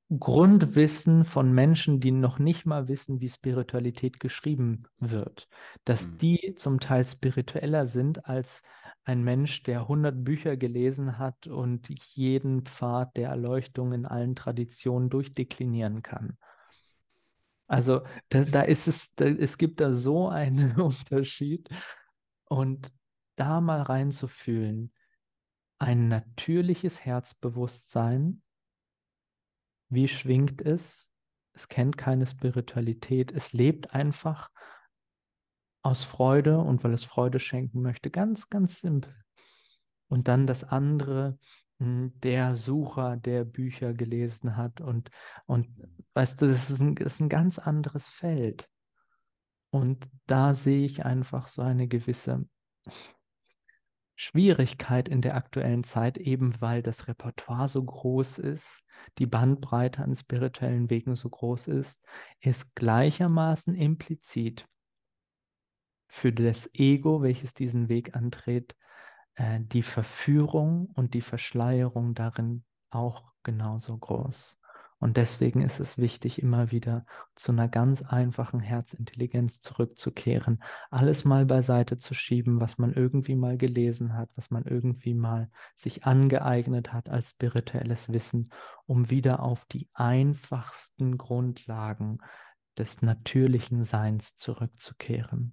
Grundwissen von Menschen, die noch nicht mal wissen, wie Spiritualität geschrieben wird, dass Hm. die zum Teil spiritueller sind als ein Mensch, der 100 Bücher gelesen hat und jeden Pfad der Erleuchtung in allen Traditionen durchdeklinieren kann. Also da ist es gibt da so einen Unterschied und da mal reinzufühlen, ein natürliches Herzbewusstsein, wie schwingt es? Es kennt keine Spiritualität. Es lebt einfach aus Freude und weil es Freude schenken möchte. Ganz, ganz simpel. Und dann das andere, der Sucher, der Bücher gelesen hat. Und weißt du, das ist ein ganz anderes Feld. Und da sehe ich einfach so eine gewisse Schwierigkeit in der aktuellen Zeit, eben weil das Repertoire so groß ist, die Bandbreite an spirituellen Wegen so groß ist gleichermaßen implizit für das Ego, welches diesen Weg antritt, die Verführung und die Verschleierung darin auch genauso groß. Und deswegen ist es wichtig, immer wieder zu einer ganz einfachen Herzintelligenz zurückzukehren, alles mal beiseite zu schieben, was man irgendwie mal gelesen hat, was man irgendwie mal sich angeeignet hat als spirituelles Wissen, um wieder auf die einfachsten Grundlagen des natürlichen Seins zurückzukehren.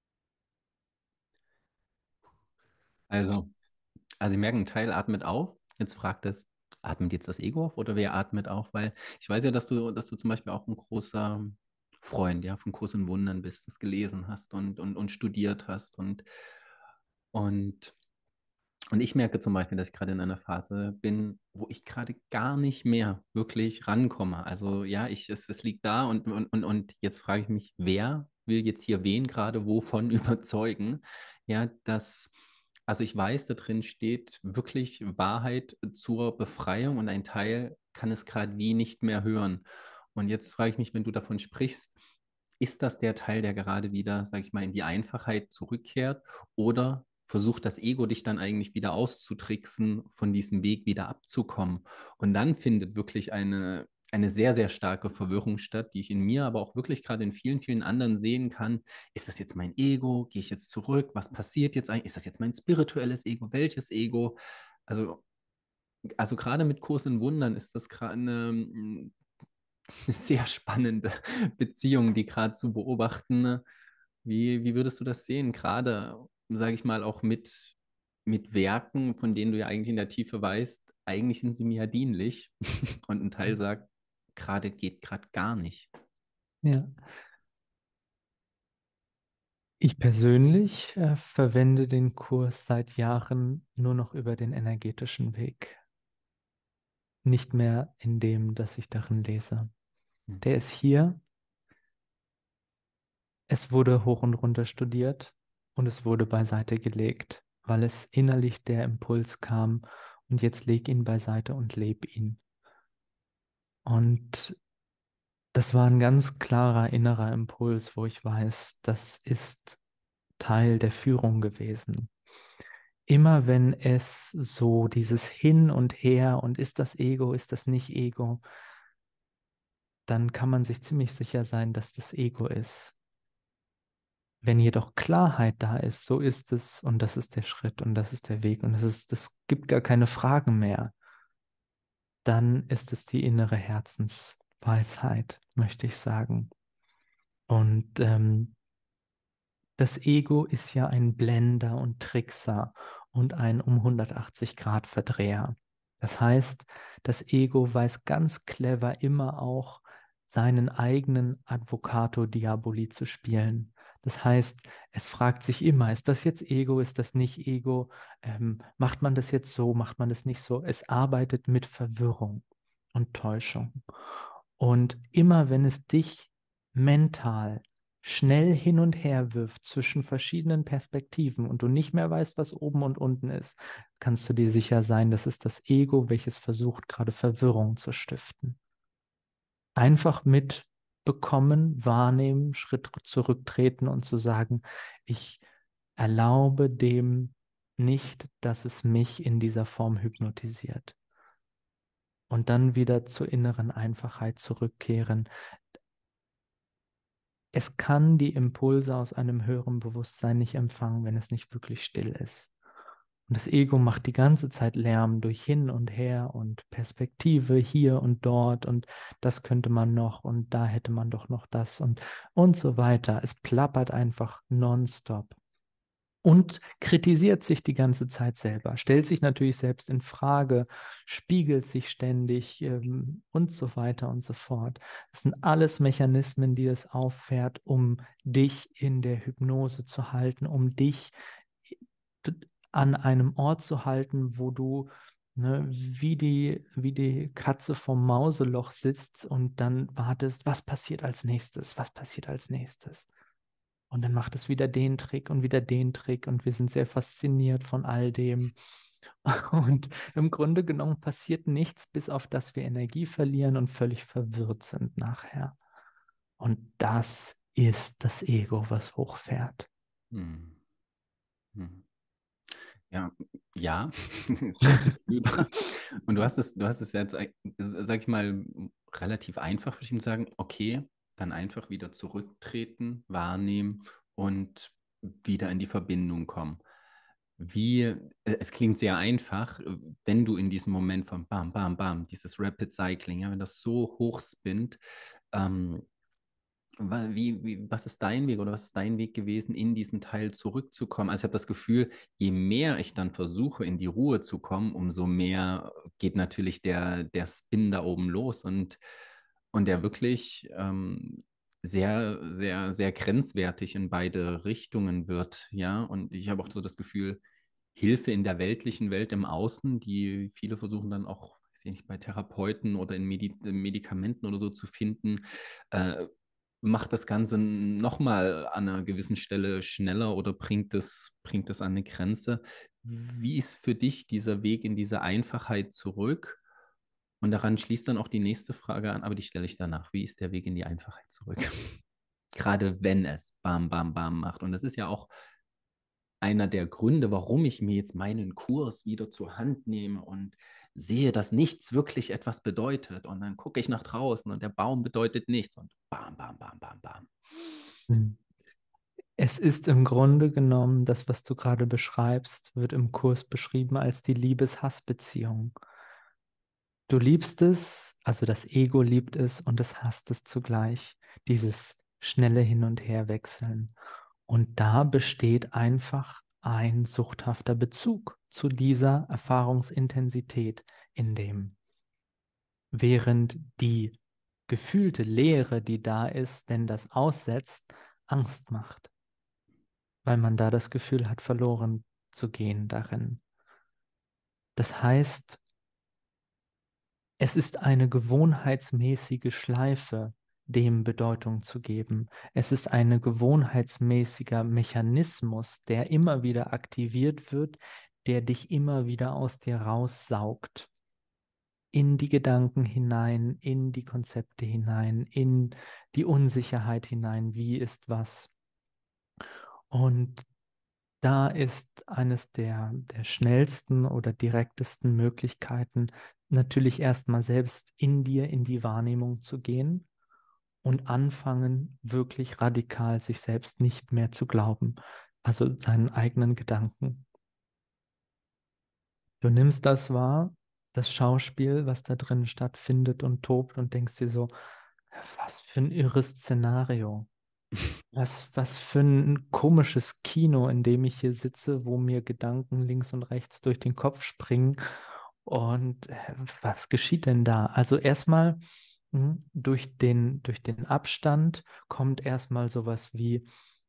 Also, Sie merken, ein Teil atmet auf. Jetzt fragt es, atmet jetzt das Ego auf oder wer atmet auf? Weil ich weiß ja, dass du zum Beispiel auch ein großer Freund, ja, von Kurs und Wundern bist, das gelesen hast und studiert hast und und ich merke zum Beispiel, dass ich gerade in einer Phase bin, wo ich gerade gar nicht mehr wirklich rankomme. Also ja, es liegt da und jetzt frage ich mich, wer will jetzt hier wen gerade wovon überzeugen? Ja, also ich weiß, da drin steht wirklich Wahrheit zur Befreiung und ein Teil kann es gerade wie nicht mehr hören. Und jetzt frage ich mich, wenn du davon sprichst, ist das der Teil, der gerade wieder, sage ich mal, in die Einfachheit zurückkehrt? Oder versucht das Ego dich dann eigentlich wieder auszutricksen, von diesem Weg wieder abzukommen? Und dann findet wirklich eine sehr, sehr starke Verwirrung statt, die ich in mir, aber auch wirklich gerade in vielen, vielen anderen sehen kann. Ist das jetzt mein Ego? Gehe ich jetzt zurück? Was passiert jetzt eigentlich? Ist das jetzt mein spirituelles Ego? Welches Ego? Also, also gerade mit Kurs in Wundern ist das gerade eine sehr spannende Beziehung, die gerade zu beobachten. Wie würdest du das sehen? Gerade, sage ich mal, auch mit Werken, von denen du ja eigentlich in der Tiefe weißt, eigentlich sind sie mir ja dienlich. Und ein Teil sagt, gerade geht gerade gar nicht. Ja. Ich persönlich verwende den Kurs seit Jahren nur noch über den energetischen Weg, nicht mehr in dem, dass ich darin lese. Hm. Der ist hier, es wurde hoch und runter studiert und es wurde beiseite gelegt, weil es innerlich der Impuls kam und jetzt leg ihn beiseite und leb ihn. Und das war ein ganz klarer innerer Impuls, wo ich weiß, das ist Teil der Führung gewesen. Immer wenn es so dieses Hin und Her und ist das Ego, ist das nicht Ego, dann kann man sich ziemlich sicher sein, dass das Ego ist. Wenn jedoch Klarheit da ist, so ist es und das ist der Schritt und das ist der Weg und das gibt gar keine Fragen mehr, dann ist es die innere Herzensweisheit, möchte ich sagen. Und das Ego ist ja ein Blender und Trickser und ein um 180 Grad Verdreher. Das heißt, das Ego weiß ganz clever immer auch seinen eigenen Advocato Diaboli zu spielen. Das heißt, es fragt sich immer, ist das jetzt Ego, ist das nicht Ego? Macht man das jetzt so, macht man das nicht so? Es arbeitet mit Verwirrung und Täuschung. Und immer wenn es dich mental schnell hin und her wirft zwischen verschiedenen Perspektiven und du nicht mehr weißt, was oben und unten ist, kannst du dir sicher sein, das ist das Ego, welches versucht, gerade Verwirrung zu stiften. Einfach mitbekommen, wahrnehmen, Schritt zurücktreten und zu sagen, ich erlaube dem nicht, dass es mich in dieser Form hypnotisiert. und dann wieder zur inneren Einfachheit zurückkehren. Es kann die Impulse aus einem höheren Bewusstsein nicht empfangen, wenn es nicht wirklich still ist. Und das Ego macht die ganze Zeit Lärm durch hin und her und Perspektive hier und dort und das könnte man noch und da hätte man doch noch das und so weiter. Es plappert einfach nonstop und kritisiert sich die ganze Zeit selber, stellt sich natürlich selbst in Frage, spiegelt sich ständig und so weiter und so fort. Das sind alles Mechanismen, die es auffährt, um dich in der Hypnose zu halten, um dich an einem Ort zu halten, wo du wie die Katze vom Mauseloch sitzt und dann wartest, was passiert als nächstes, was passiert als nächstes. Und dann macht es wieder den Trick und wieder den Trick und wir sind sehr fasziniert von all dem. Und im Grunde genommen passiert nichts, bis auf dass wir Energie verlieren und völlig verwirrt sind nachher. Und das ist das Ego, was hochfährt. Hm. Hm. Ja, ja, ist sehr gut fühlbar. Und du hast es jetzt, sag ich mal, relativ einfach beschrieben, sagen, okay, dann einfach wieder zurücktreten, wahrnehmen und wieder in die Verbindung kommen. Es klingt sehr einfach, wenn du in diesem Moment von Bam, Bam, Bam, dieses Rapid Cycling, ja, wenn das so hoch spinnt, ähm, was ist dein Weg oder was ist dein Weg gewesen, in diesen Teil zurückzukommen? Also ich habe das Gefühl, je mehr ich dann versuche, in die Ruhe zu kommen, umso mehr geht natürlich der Spin da oben los und der wirklich sehr, sehr, sehr grenzwertig in beide Richtungen wird, ja. Und ich habe auch so das Gefühl, Hilfe in der weltlichen Welt im Außen, die viele versuchen dann auch, weiß ich nicht, bei Therapeuten oder in Medikamenten oder so zu finden, äh, macht das Ganze nochmal an einer gewissen Stelle schneller oder bringt es an eine Grenze. Wie ist für dich dieser Weg in diese Einfachheit zurück? Und daran schließt dann auch die nächste Frage an, aber die stelle ich danach. Wie ist der Weg in die Einfachheit zurück? Gerade wenn es Bam, Bam, Bam macht. Und das ist ja auch einer der Gründe, warum ich mir jetzt meinen Kurs wieder zur Hand nehme und sehe, dass nichts wirklich etwas bedeutet. Und dann gucke ich nach draußen und der Baum bedeutet nichts. Und bam, bam, bam, bam, bam. Hm. Es ist im Grunde genommen, das, was du gerade beschreibst, wird im Kurs beschrieben als die Liebes-Hass-Beziehung. Du liebst es, also das Ego liebt es und es hasst es zugleich, dieses schnelle Hin- und Herwechseln. Und da besteht einfach ein suchthafter Bezug zu dieser Erfahrungsintensität in dem. Während die gefühlte Leere, die da ist, wenn das aussetzt, Angst macht, weil man da das Gefühl hat, verloren zu gehen darin. Das heißt, es ist eine gewohnheitsmäßige Schleife, dem Bedeutung zu geben. Es ist ein gewohnheitsmäßiger Mechanismus, der immer wieder aktiviert wird, der dich immer wieder aus dir raussaugt. In die Gedanken hinein, in die Konzepte hinein, in die Unsicherheit hinein, wie ist was. Und da ist eines der schnellsten oder direktesten Möglichkeiten, natürlich erstmal selbst in dir in die Wahrnehmung zu gehen und anfangen, wirklich radikal sich selbst nicht mehr zu glauben, also seinen eigenen Gedanken. Du nimmst das wahr, das Schauspiel, was da drin stattfindet und tobt und denkst dir so, was für ein irres Szenario. Was für ein komisches Kino, in dem ich hier sitze, wo mir Gedanken links und rechts durch den Kopf springen. Und was geschieht denn da? Also erstmal durch den Abstand kommt erstmal sowas wie,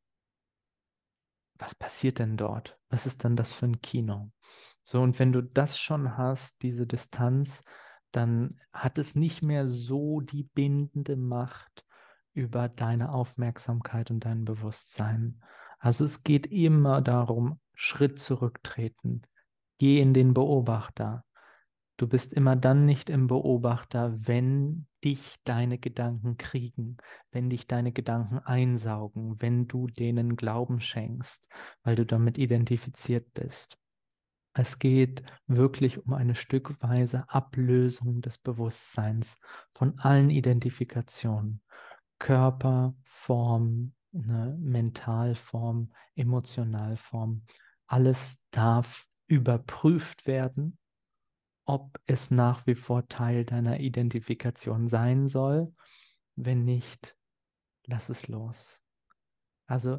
was passiert denn dort? Was ist denn das für ein Kino? So, und wenn du das schon hast, diese Distanz, dann hat es nicht mehr so die bindende Macht über deine Aufmerksamkeit und dein Bewusstsein. Also es geht immer darum, Schritt zurücktreten. Geh in den Beobachter. Du bist immer dann nicht im Beobachter, wenn dich deine Gedanken kriegen, wenn dich deine Gedanken einsaugen, wenn du denen Glauben schenkst, weil du damit identifiziert bist. Es geht wirklich um eine stückweise Ablösung des Bewusstseins von allen Identifikationen. Körper, Form, eine Mentalform, Emotionalform. Alles darf überprüft werden, ob es nach wie vor Teil deiner Identifikation sein soll. Wenn nicht, lass es los. Also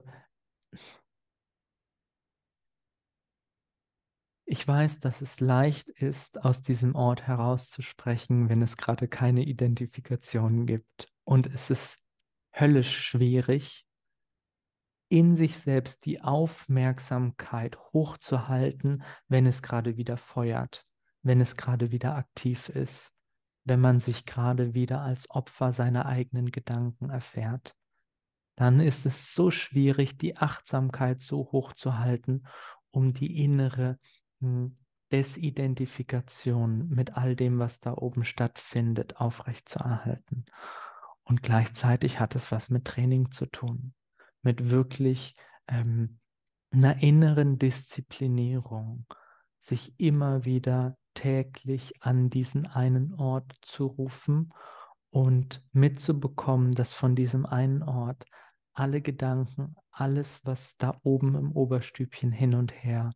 ich weiß, dass es leicht ist, aus diesem Ort herauszusprechen, wenn es gerade keine Identifikation gibt. Und es ist höllisch schwierig, in sich selbst die Aufmerksamkeit hochzuhalten, wenn es gerade wieder feuert, wenn es gerade wieder aktiv ist, wenn man sich gerade wieder als Opfer seiner eigenen Gedanken erfährt. Dann ist es so schwierig, die Achtsamkeit so hoch zu halten, um die innere Desidentifikation mit all dem, was da oben stattfindet, aufrechtzuerhalten. Und gleichzeitig hat es was mit Training zu tun, mit wirklich einer inneren Disziplinierung, sich immer wieder täglich an diesen einen Ort zu rufen und mitzubekommen, dass von diesem einen Ort alle Gedanken, alles, was da oben im Oberstübchen hin und her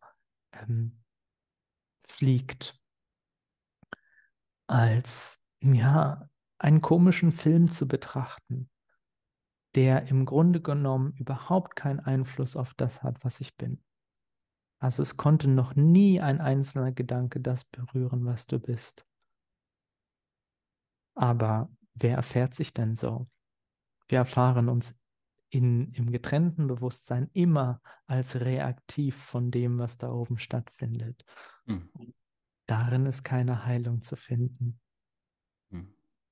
fliegt, als ja, einen komischen Film zu betrachten, der im Grunde genommen überhaupt keinen Einfluss auf das hat, was ich bin. Also es konnte noch nie ein einzelner Gedanke das berühren, was du bist. Aber wer erfährt sich denn so? Wir erfahren uns im getrennten Bewusstsein immer als reaktiv von dem, was da oben stattfindet. Hm. Und darin ist keine Heilung zu finden. Hm.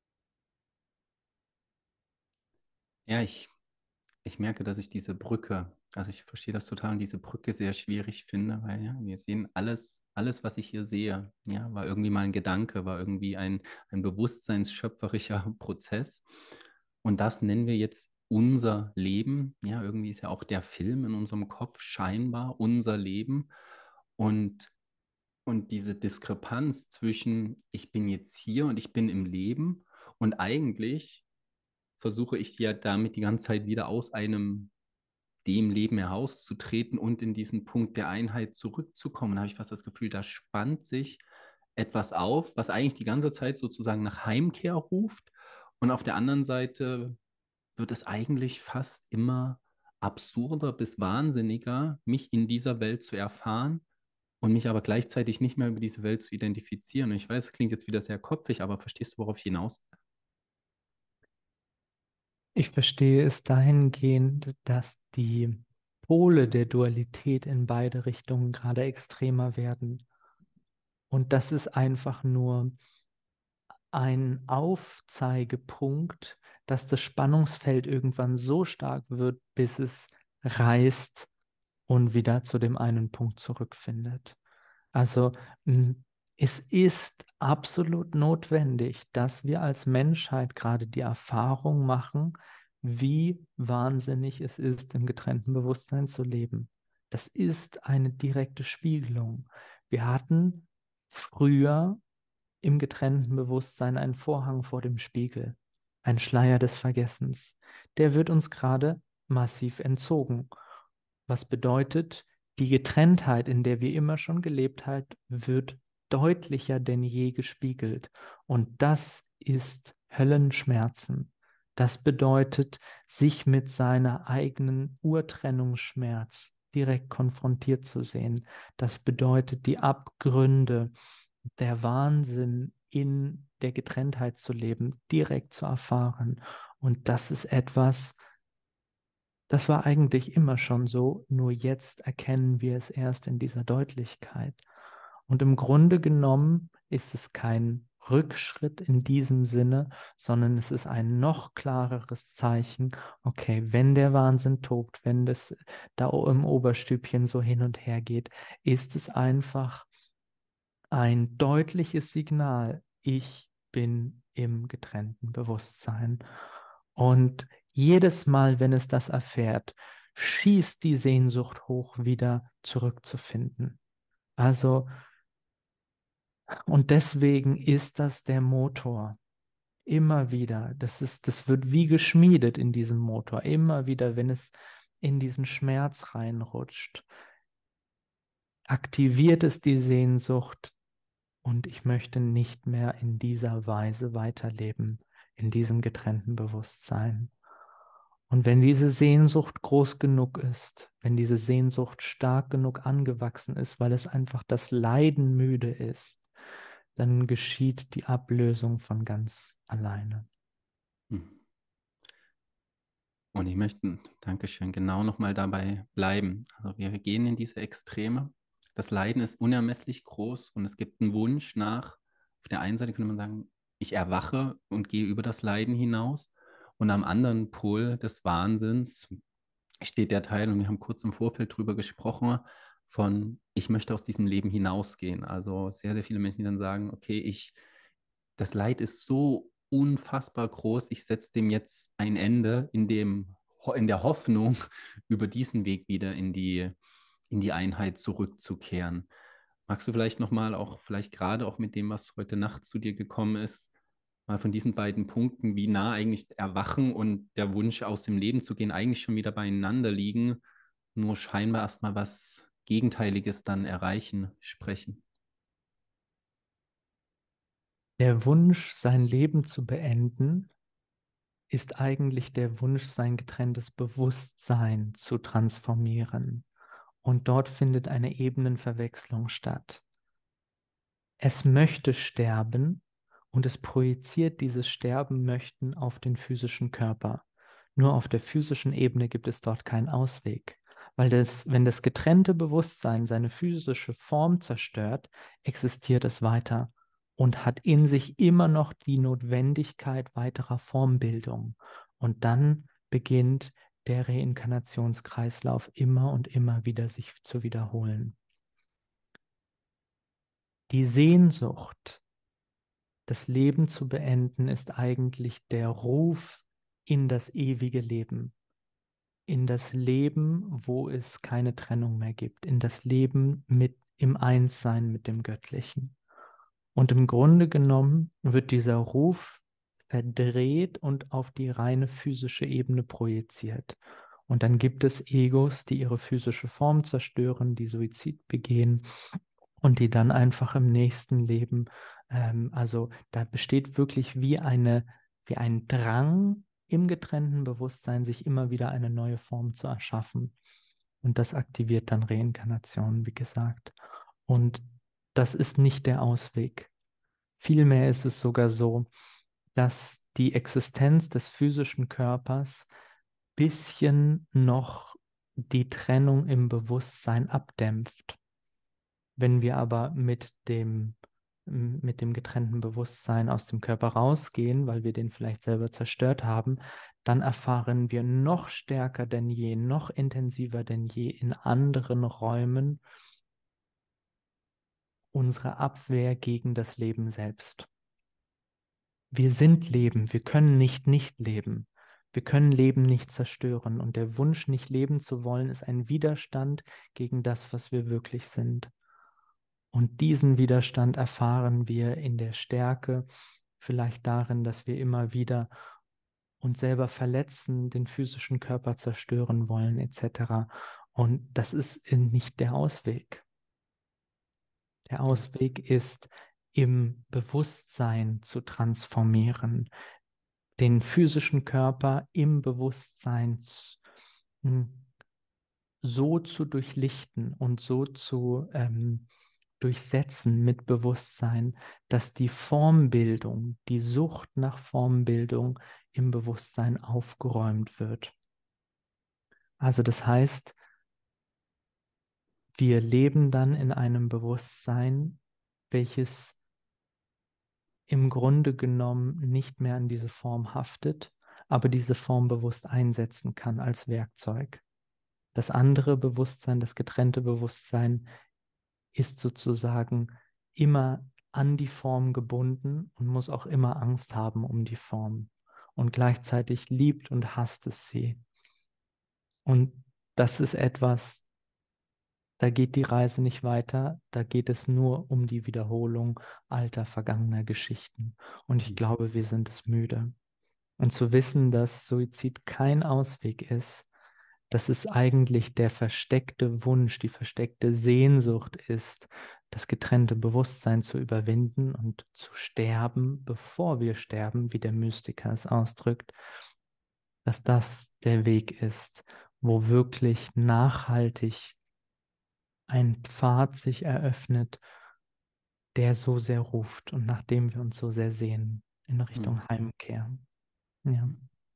Ja, ich merke, dass ich diese Brücke, also ich verstehe das total und diese Brücke sehr schwierig finde, weil ja, wir sehen alles, was ich hier sehe, ja, war irgendwie mal ein Gedanke, war irgendwie ein bewusstseinsschöpferischer Prozess. Und das nennen wir jetzt unser Leben. Ja, irgendwie ist ja auch der Film in unserem Kopf scheinbar unser Leben. Und, und diese Diskrepanz zwischen ich bin jetzt hier und ich bin im Leben und eigentlich versuche ich ja damit die ganze Zeit wieder aus dem Leben herauszutreten und in diesen Punkt der Einheit zurückzukommen. Da habe ich fast das Gefühl, da spannt sich etwas auf, was eigentlich die ganze Zeit sozusagen nach Heimkehr ruft. Und auf der anderen Seite wird es eigentlich fast immer absurder bis wahnsinniger, mich in dieser Welt zu erfahren und mich aber gleichzeitig nicht mehr über diese Welt zu identifizieren. Und ich weiß, es klingt jetzt wieder sehr kopfig, aber verstehst du, worauf ich hinaus? Ich verstehe es dahingehend, dass die Pole der Dualität in beide Richtungen gerade extremer werden. Und das ist einfach nur ein Aufzeigepunkt, dass das Spannungsfeld irgendwann so stark wird, bis es reißt und wieder zu dem einen Punkt zurückfindet. Also es ist absolut notwendig, dass wir als Menschheit gerade die Erfahrung machen, wie wahnsinnig es ist, im getrennten Bewusstsein zu leben. Das ist eine direkte Spiegelung. Wir hatten früher im getrennten Bewusstsein einen Vorhang vor dem Spiegel, ein Schleier des Vergessens. Der wird uns gerade massiv entzogen. Was bedeutet, die Getrenntheit, in der wir immer schon gelebt haben, wird deutlicher denn je gespiegelt. Und das ist Höllenschmerzen. Das bedeutet, sich mit seiner eigenen Urtrennungsschmerz direkt konfrontiert zu sehen. Das bedeutet, die Abgründe, der Wahnsinn in der Getrenntheit zu leben, direkt zu erfahren. Und das ist etwas, das war eigentlich immer schon so, nur jetzt erkennen wir es erst in dieser Deutlichkeit. Und im Grunde genommen ist es kein Rückschritt in diesem Sinne, sondern es ist ein noch klareres Zeichen, okay, wenn der Wahnsinn tobt, wenn das da im Oberstübchen so hin und her geht, ist es einfach ein deutliches Signal, ich bin im getrennten Bewusstsein. Und jedes Mal, wenn es das erfährt, schießt die Sehnsucht hoch, wieder zurückzufinden. Also, und deswegen ist das der Motor. Immer wieder. Das wird wie geschmiedet in diesem Motor. Immer wieder, wenn es in diesen Schmerz reinrutscht, aktiviert es die Sehnsucht und ich möchte nicht mehr in dieser Weise weiterleben, in diesem getrennten Bewusstsein. Und wenn diese Sehnsucht groß genug ist, wenn diese Sehnsucht stark genug angewachsen ist, weil es einfach das Leiden müde ist, dann geschieht die Ablösung von ganz alleine. Hm. Und ich möchte, Dankeschön, genau nochmal dabei bleiben. Also wir gehen in diese Extreme. Das Leiden ist unermesslich groß und es gibt einen Wunsch nach, auf der einen Seite könnte man sagen, ich erwache und gehe über das Leiden hinaus. Und am anderen Pol des Wahnsinns steht der Teil, und wir haben kurz im Vorfeld drüber gesprochen, von ich möchte aus diesem Leben hinausgehen. Also sehr, sehr viele Menschen, die dann sagen, okay, das Leid ist so unfassbar groß, ich setze dem jetzt ein Ende in der Hoffnung, über diesen Weg wieder in die Einheit zurückzukehren. Magst du vielleicht nochmal auch, vielleicht gerade auch mit dem, was heute Nacht zu dir gekommen ist, mal von diesen beiden Punkten, wie nah eigentlich Erwachen und der Wunsch aus dem Leben zu gehen, eigentlich schon wieder beieinander liegen, nur scheinbar erstmal was Gegenteiliges dann erreichen, sprechen? Der Wunsch, sein Leben zu beenden, ist eigentlich der Wunsch, sein getrenntes Bewusstsein zu transformieren. Und dort findet eine Ebenenverwechslung statt. Es möchte sterben und es projiziert dieses Sterben möchten auf den physischen Körper. Nur auf der physischen Ebene gibt es dort keinen Ausweg. Weil wenn das getrennte Bewusstsein seine physische Form zerstört, existiert es weiter und hat in sich immer noch die Notwendigkeit weiterer Formbildung. Und dann beginnt der Reinkarnationskreislauf immer und immer wieder sich zu wiederholen. Die Sehnsucht, das Leben zu beenden, ist eigentlich der Ruf in das ewige Leben, in das Leben, wo es keine Trennung mehr gibt, in das Leben im Einssein mit dem Göttlichen. Und im Grunde genommen wird dieser Ruf verdreht und auf die reine physische Ebene projiziert. Und dann gibt es Egos, die ihre physische Form zerstören, die Suizid begehen und die dann einfach im nächsten Leben, also da besteht wirklich wie ein Drang im getrennten Bewusstsein, sich immer wieder eine neue Form zu erschaffen. Und das aktiviert dann Reinkarnation, wie gesagt. Und das ist nicht der Ausweg. Vielmehr ist es sogar so, dass die Existenz des physischen Körpers bisschen noch die Trennung im Bewusstsein abdämpft. Wenn wir aber mit dem getrennten Bewusstsein aus dem Körper rausgehen, weil wir den vielleicht selber zerstört haben, dann erfahren wir noch stärker denn je, noch intensiver denn je in anderen Räumen unsere Abwehr gegen das Leben selbst. Wir sind Leben, wir können nicht leben. Wir können Leben nicht zerstören und der Wunsch, nicht leben zu wollen, ist ein Widerstand gegen das, was wir wirklich sind. Und diesen Widerstand erfahren wir in der Stärke, vielleicht darin, dass wir immer wieder uns selber verletzen, den physischen Körper zerstören wollen, etc. Und das ist nicht der Ausweg. Der Ja. Ausweg ist, im Bewusstsein zu transformieren, den physischen Körper im Bewusstsein so zu durchlichten und so zu durchsetzen mit Bewusstsein, dass die Formbildung, die Sucht nach Formbildung im Bewusstsein aufgeräumt wird. Also das heißt, wir leben dann in einem Bewusstsein, welches im Grunde genommen nicht mehr an diese Form haftet, aber diese Form bewusst einsetzen kann als Werkzeug. Das andere Bewusstsein, das getrennte Bewusstsein, ist sozusagen immer an die Form gebunden und muss auch immer Angst haben um die Form. Und gleichzeitig liebt und hasst es sie. Und das ist etwas, Da geht die Reise nicht weiter, da geht es nur um die Wiederholung alter, vergangener Geschichten. Und ich glaube, wir sind es müde. Und zu wissen, dass Suizid kein Ausweg ist, dass es eigentlich der versteckte Wunsch, die versteckte Sehnsucht ist, das getrennte Bewusstsein zu überwinden und zu sterben, bevor wir sterben, wie der Mystiker es ausdrückt, dass das der Weg ist, wo wirklich nachhaltig ein Pfad sich eröffnet, der so sehr ruft und nach dem wir uns so sehr sehnen, in Hm, Richtung Heimkehr. Ja.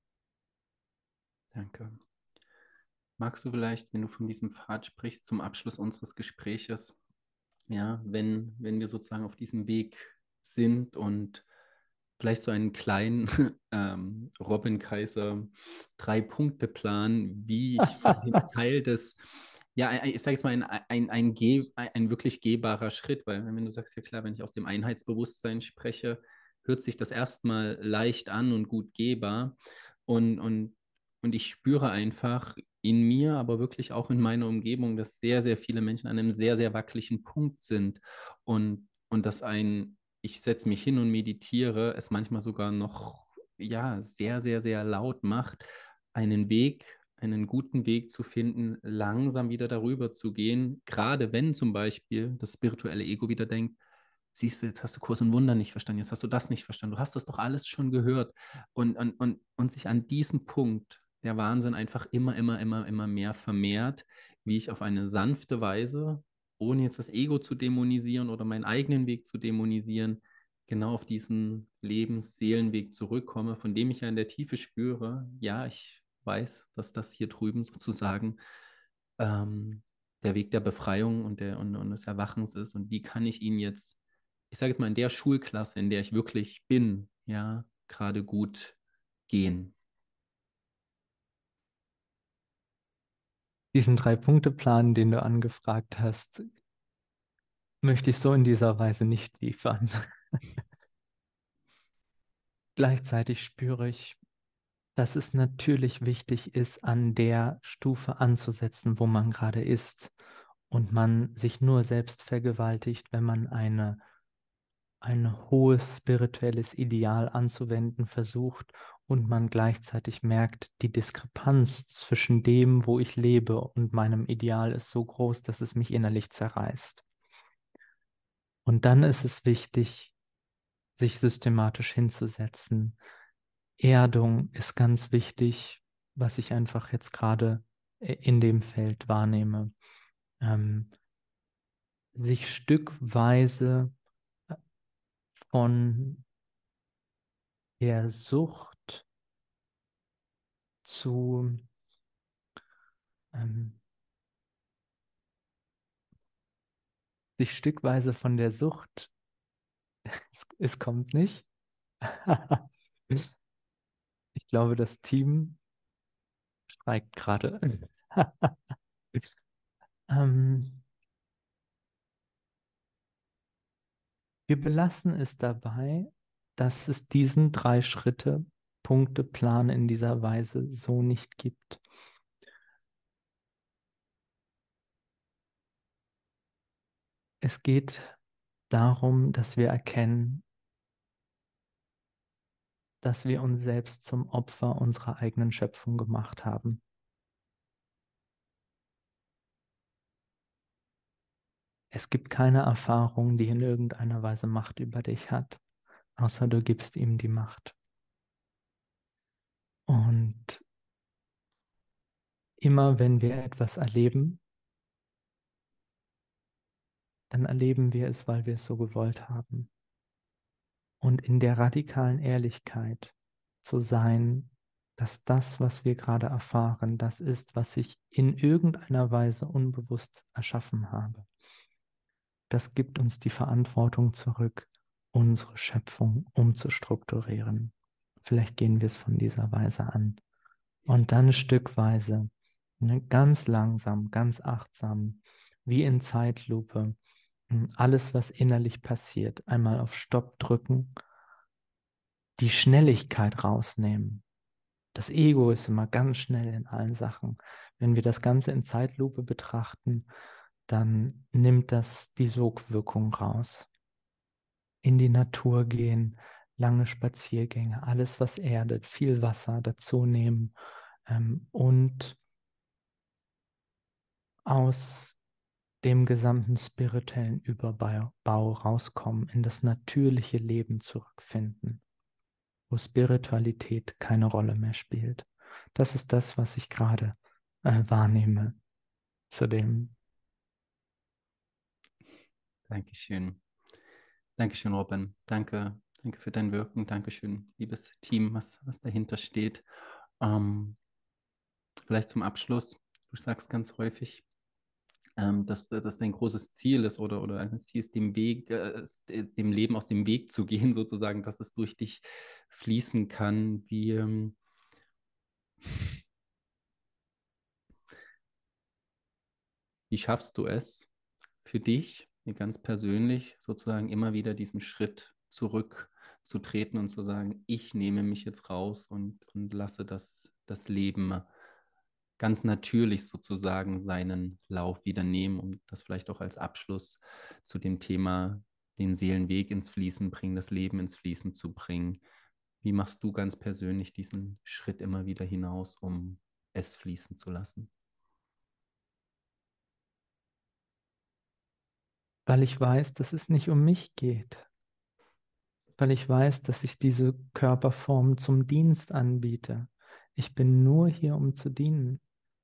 danke. Magst du vielleicht, wenn du von diesem Pfad sprichst, zum Abschluss unseres Gespräches, ja, wenn wir sozusagen auf diesem Weg sind und vielleicht so einen kleinen Robin Kaiser Drei-Punkte-Plan, wie ich von dem Teil des, ja, ich sage jetzt mal, ein wirklich gehbarer Schritt, weil wenn du sagst, ja klar, wenn ich aus dem Einheitsbewusstsein spreche, hört sich das erstmal leicht an und gut gehbar und, und, und ich spüre einfach in mir, aber wirklich auch in meiner Umgebung, dass sehr, sehr viele Menschen an einem sehr, sehr wackeligen Punkt sind und dass ich setze mich hin und meditiere, es manchmal sogar noch, ja, sehr, sehr, sehr laut macht, einen Weg, einen guten Weg zu finden, langsam wieder darüber zu gehen, gerade wenn zum Beispiel das spirituelle Ego wieder denkt, siehst du, jetzt hast du Kurs und Wunder nicht verstanden, jetzt hast du das nicht verstanden, du hast das doch alles schon gehört und sich an diesem Punkt der Wahnsinn einfach immer mehr vermehrt, wie ich auf eine sanfte Weise, ohne jetzt das Ego zu dämonisieren oder meinen eigenen Weg zu dämonisieren, genau auf diesen Lebens-Seelenweg zurückkomme, von dem ich ja in der Tiefe spüre, ja, ich weiß, dass das hier drüben sozusagen ähm, der Weg der Befreiung und des Erwachens ist. Und wie kann ich ihn jetzt, ich sage jetzt mal, in der Schulklasse, in der ich wirklich bin, ja, gerade gut gehen? Diesen Drei-Punkte-Plan, den du angefragt hast, möchte ich so in dieser Weise nicht liefern. Gleichzeitig spüre ich, dass es natürlich wichtig ist, an der Stufe anzusetzen, wo man gerade ist und man sich nur selbst vergewaltigt, wenn man ein hohes spirituelles Ideal anzuwenden versucht und man gleichzeitig merkt, die Diskrepanz zwischen dem, wo ich lebe und meinem Ideal ist so groß, dass es mich innerlich zerreißt. Und dann ist es wichtig, sich systematisch hinzusetzen. Erdung ist ganz wichtig, was ich einfach jetzt gerade in dem Feld wahrnehme. Ähm, sich stückweise von der Sucht zu ähm, sich stückweise von der Sucht, es kommt nicht. Ich glaube, das Team streikt gerade. ähm, wir belassen es dabei, dass es diesen 3 Schritte-Punkte-Plan in dieser Weise so nicht gibt. Es geht darum, dass wir erkennen, dass wir uns selbst zum Opfer unserer eigenen Schöpfung gemacht haben. Es gibt keine Erfahrung, die in irgendeiner Weise Macht über dich hat, außer du gibst ihm die Macht. Und immer wenn wir etwas erleben, dann erleben wir es, weil wir es so gewollt haben. Und in der radikalen Ehrlichkeit zu sein, dass das, was wir gerade erfahren, das ist, was ich in irgendeiner Weise unbewusst erschaffen habe. Das gibt uns die Verantwortung zurück, unsere Schöpfung umzustrukturieren. Vielleicht gehen wir es von dieser Weise an. Und dann stückweise, ne, ganz langsam, ganz achtsam, wie in Zeitlupe, alles, was innerlich passiert, einmal auf Stopp drücken, die Schnelligkeit rausnehmen. Das Ego ist immer ganz schnell in allen Sachen. Wenn wir das Ganze in Zeitlupe betrachten, dann nimmt das die Sogwirkung raus. In die Natur gehen, lange Spaziergänge, alles, was erdet, viel Wasser dazu nehmen und aus dem gesamten spirituellen Überbau rauskommen, in das natürliche Leben zurückfinden, wo Spiritualität keine Rolle mehr spielt. Das ist das, was ich gerade wahrnehme zu dem. Dankeschön. Dankeschön, Robin. Danke für dein Wirken. Dankeschön, liebes Team, was dahinter steht. Vielleicht zum Abschluss. Du sagst ganz häufig, dass das ein großes Ziel ist oder ein Ziel ist, dem Leben aus dem Weg zu gehen, sozusagen, dass es durch dich fließen kann. Wie schaffst du es für dich, ganz persönlich, sozusagen immer wieder diesen Schritt zurückzutreten und zu sagen, ich nehme mich jetzt raus und lasse das Leben ganz natürlich sozusagen seinen Lauf wieder nehmen, um das vielleicht auch als Abschluss zu dem Thema, den Seelenweg ins Fließen bringen, das Leben ins Fließen zu bringen. Wie machst du ganz persönlich diesen Schritt immer wieder hinaus, um es fließen zu lassen? Weil ich weiß, dass es nicht um mich geht. Weil ich weiß, dass ich diese Körperform zum Dienst anbiete. Ich bin nur hier, um zu dienen.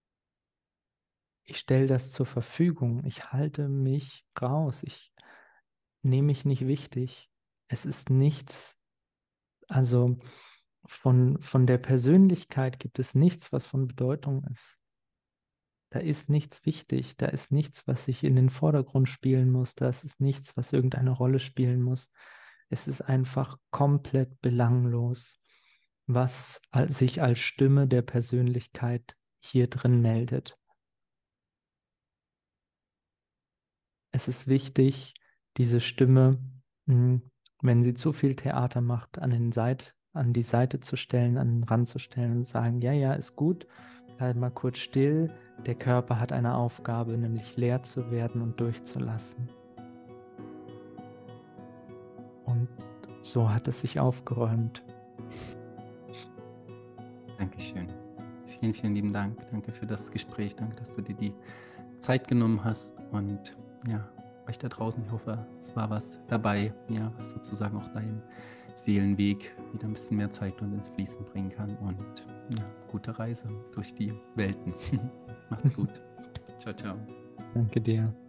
Ich stelle das zur Verfügung. Ich halte mich raus. Ich nehme mich nicht wichtig. Es ist nichts, also von der Persönlichkeit gibt es nichts, was von Bedeutung ist. Da ist nichts wichtig. Da ist nichts, was sich in den Vordergrund spielen muss. Da ist nichts, was irgendeine Rolle spielen muss. Es ist einfach komplett belanglos, was sich als Stimme der Persönlichkeit hier drin meldet. Es ist wichtig, diese Stimme, wenn sie zu viel Theater macht, an die Seite zu stellen, an den Rand zu stellen und sagen, ja, ja, ist gut, bleib mal kurz still. Der Körper hat eine Aufgabe, nämlich leer zu werden und durchzulassen. Und so hat es sich aufgeräumt. Dankeschön. Vielen, vielen lieben Dank. Danke für das Gespräch. Danke, dass du dir die Zeit genommen hast. Und ja, euch da draußen, ich hoffe, es war was dabei, ja, was sozusagen auch deinen Seelenweg wieder ein bisschen mehr zeigt und ins Fließen bringen kann. Und ja, gute Reise durch die Welten. Macht's gut. Ciao, ciao. Danke dir.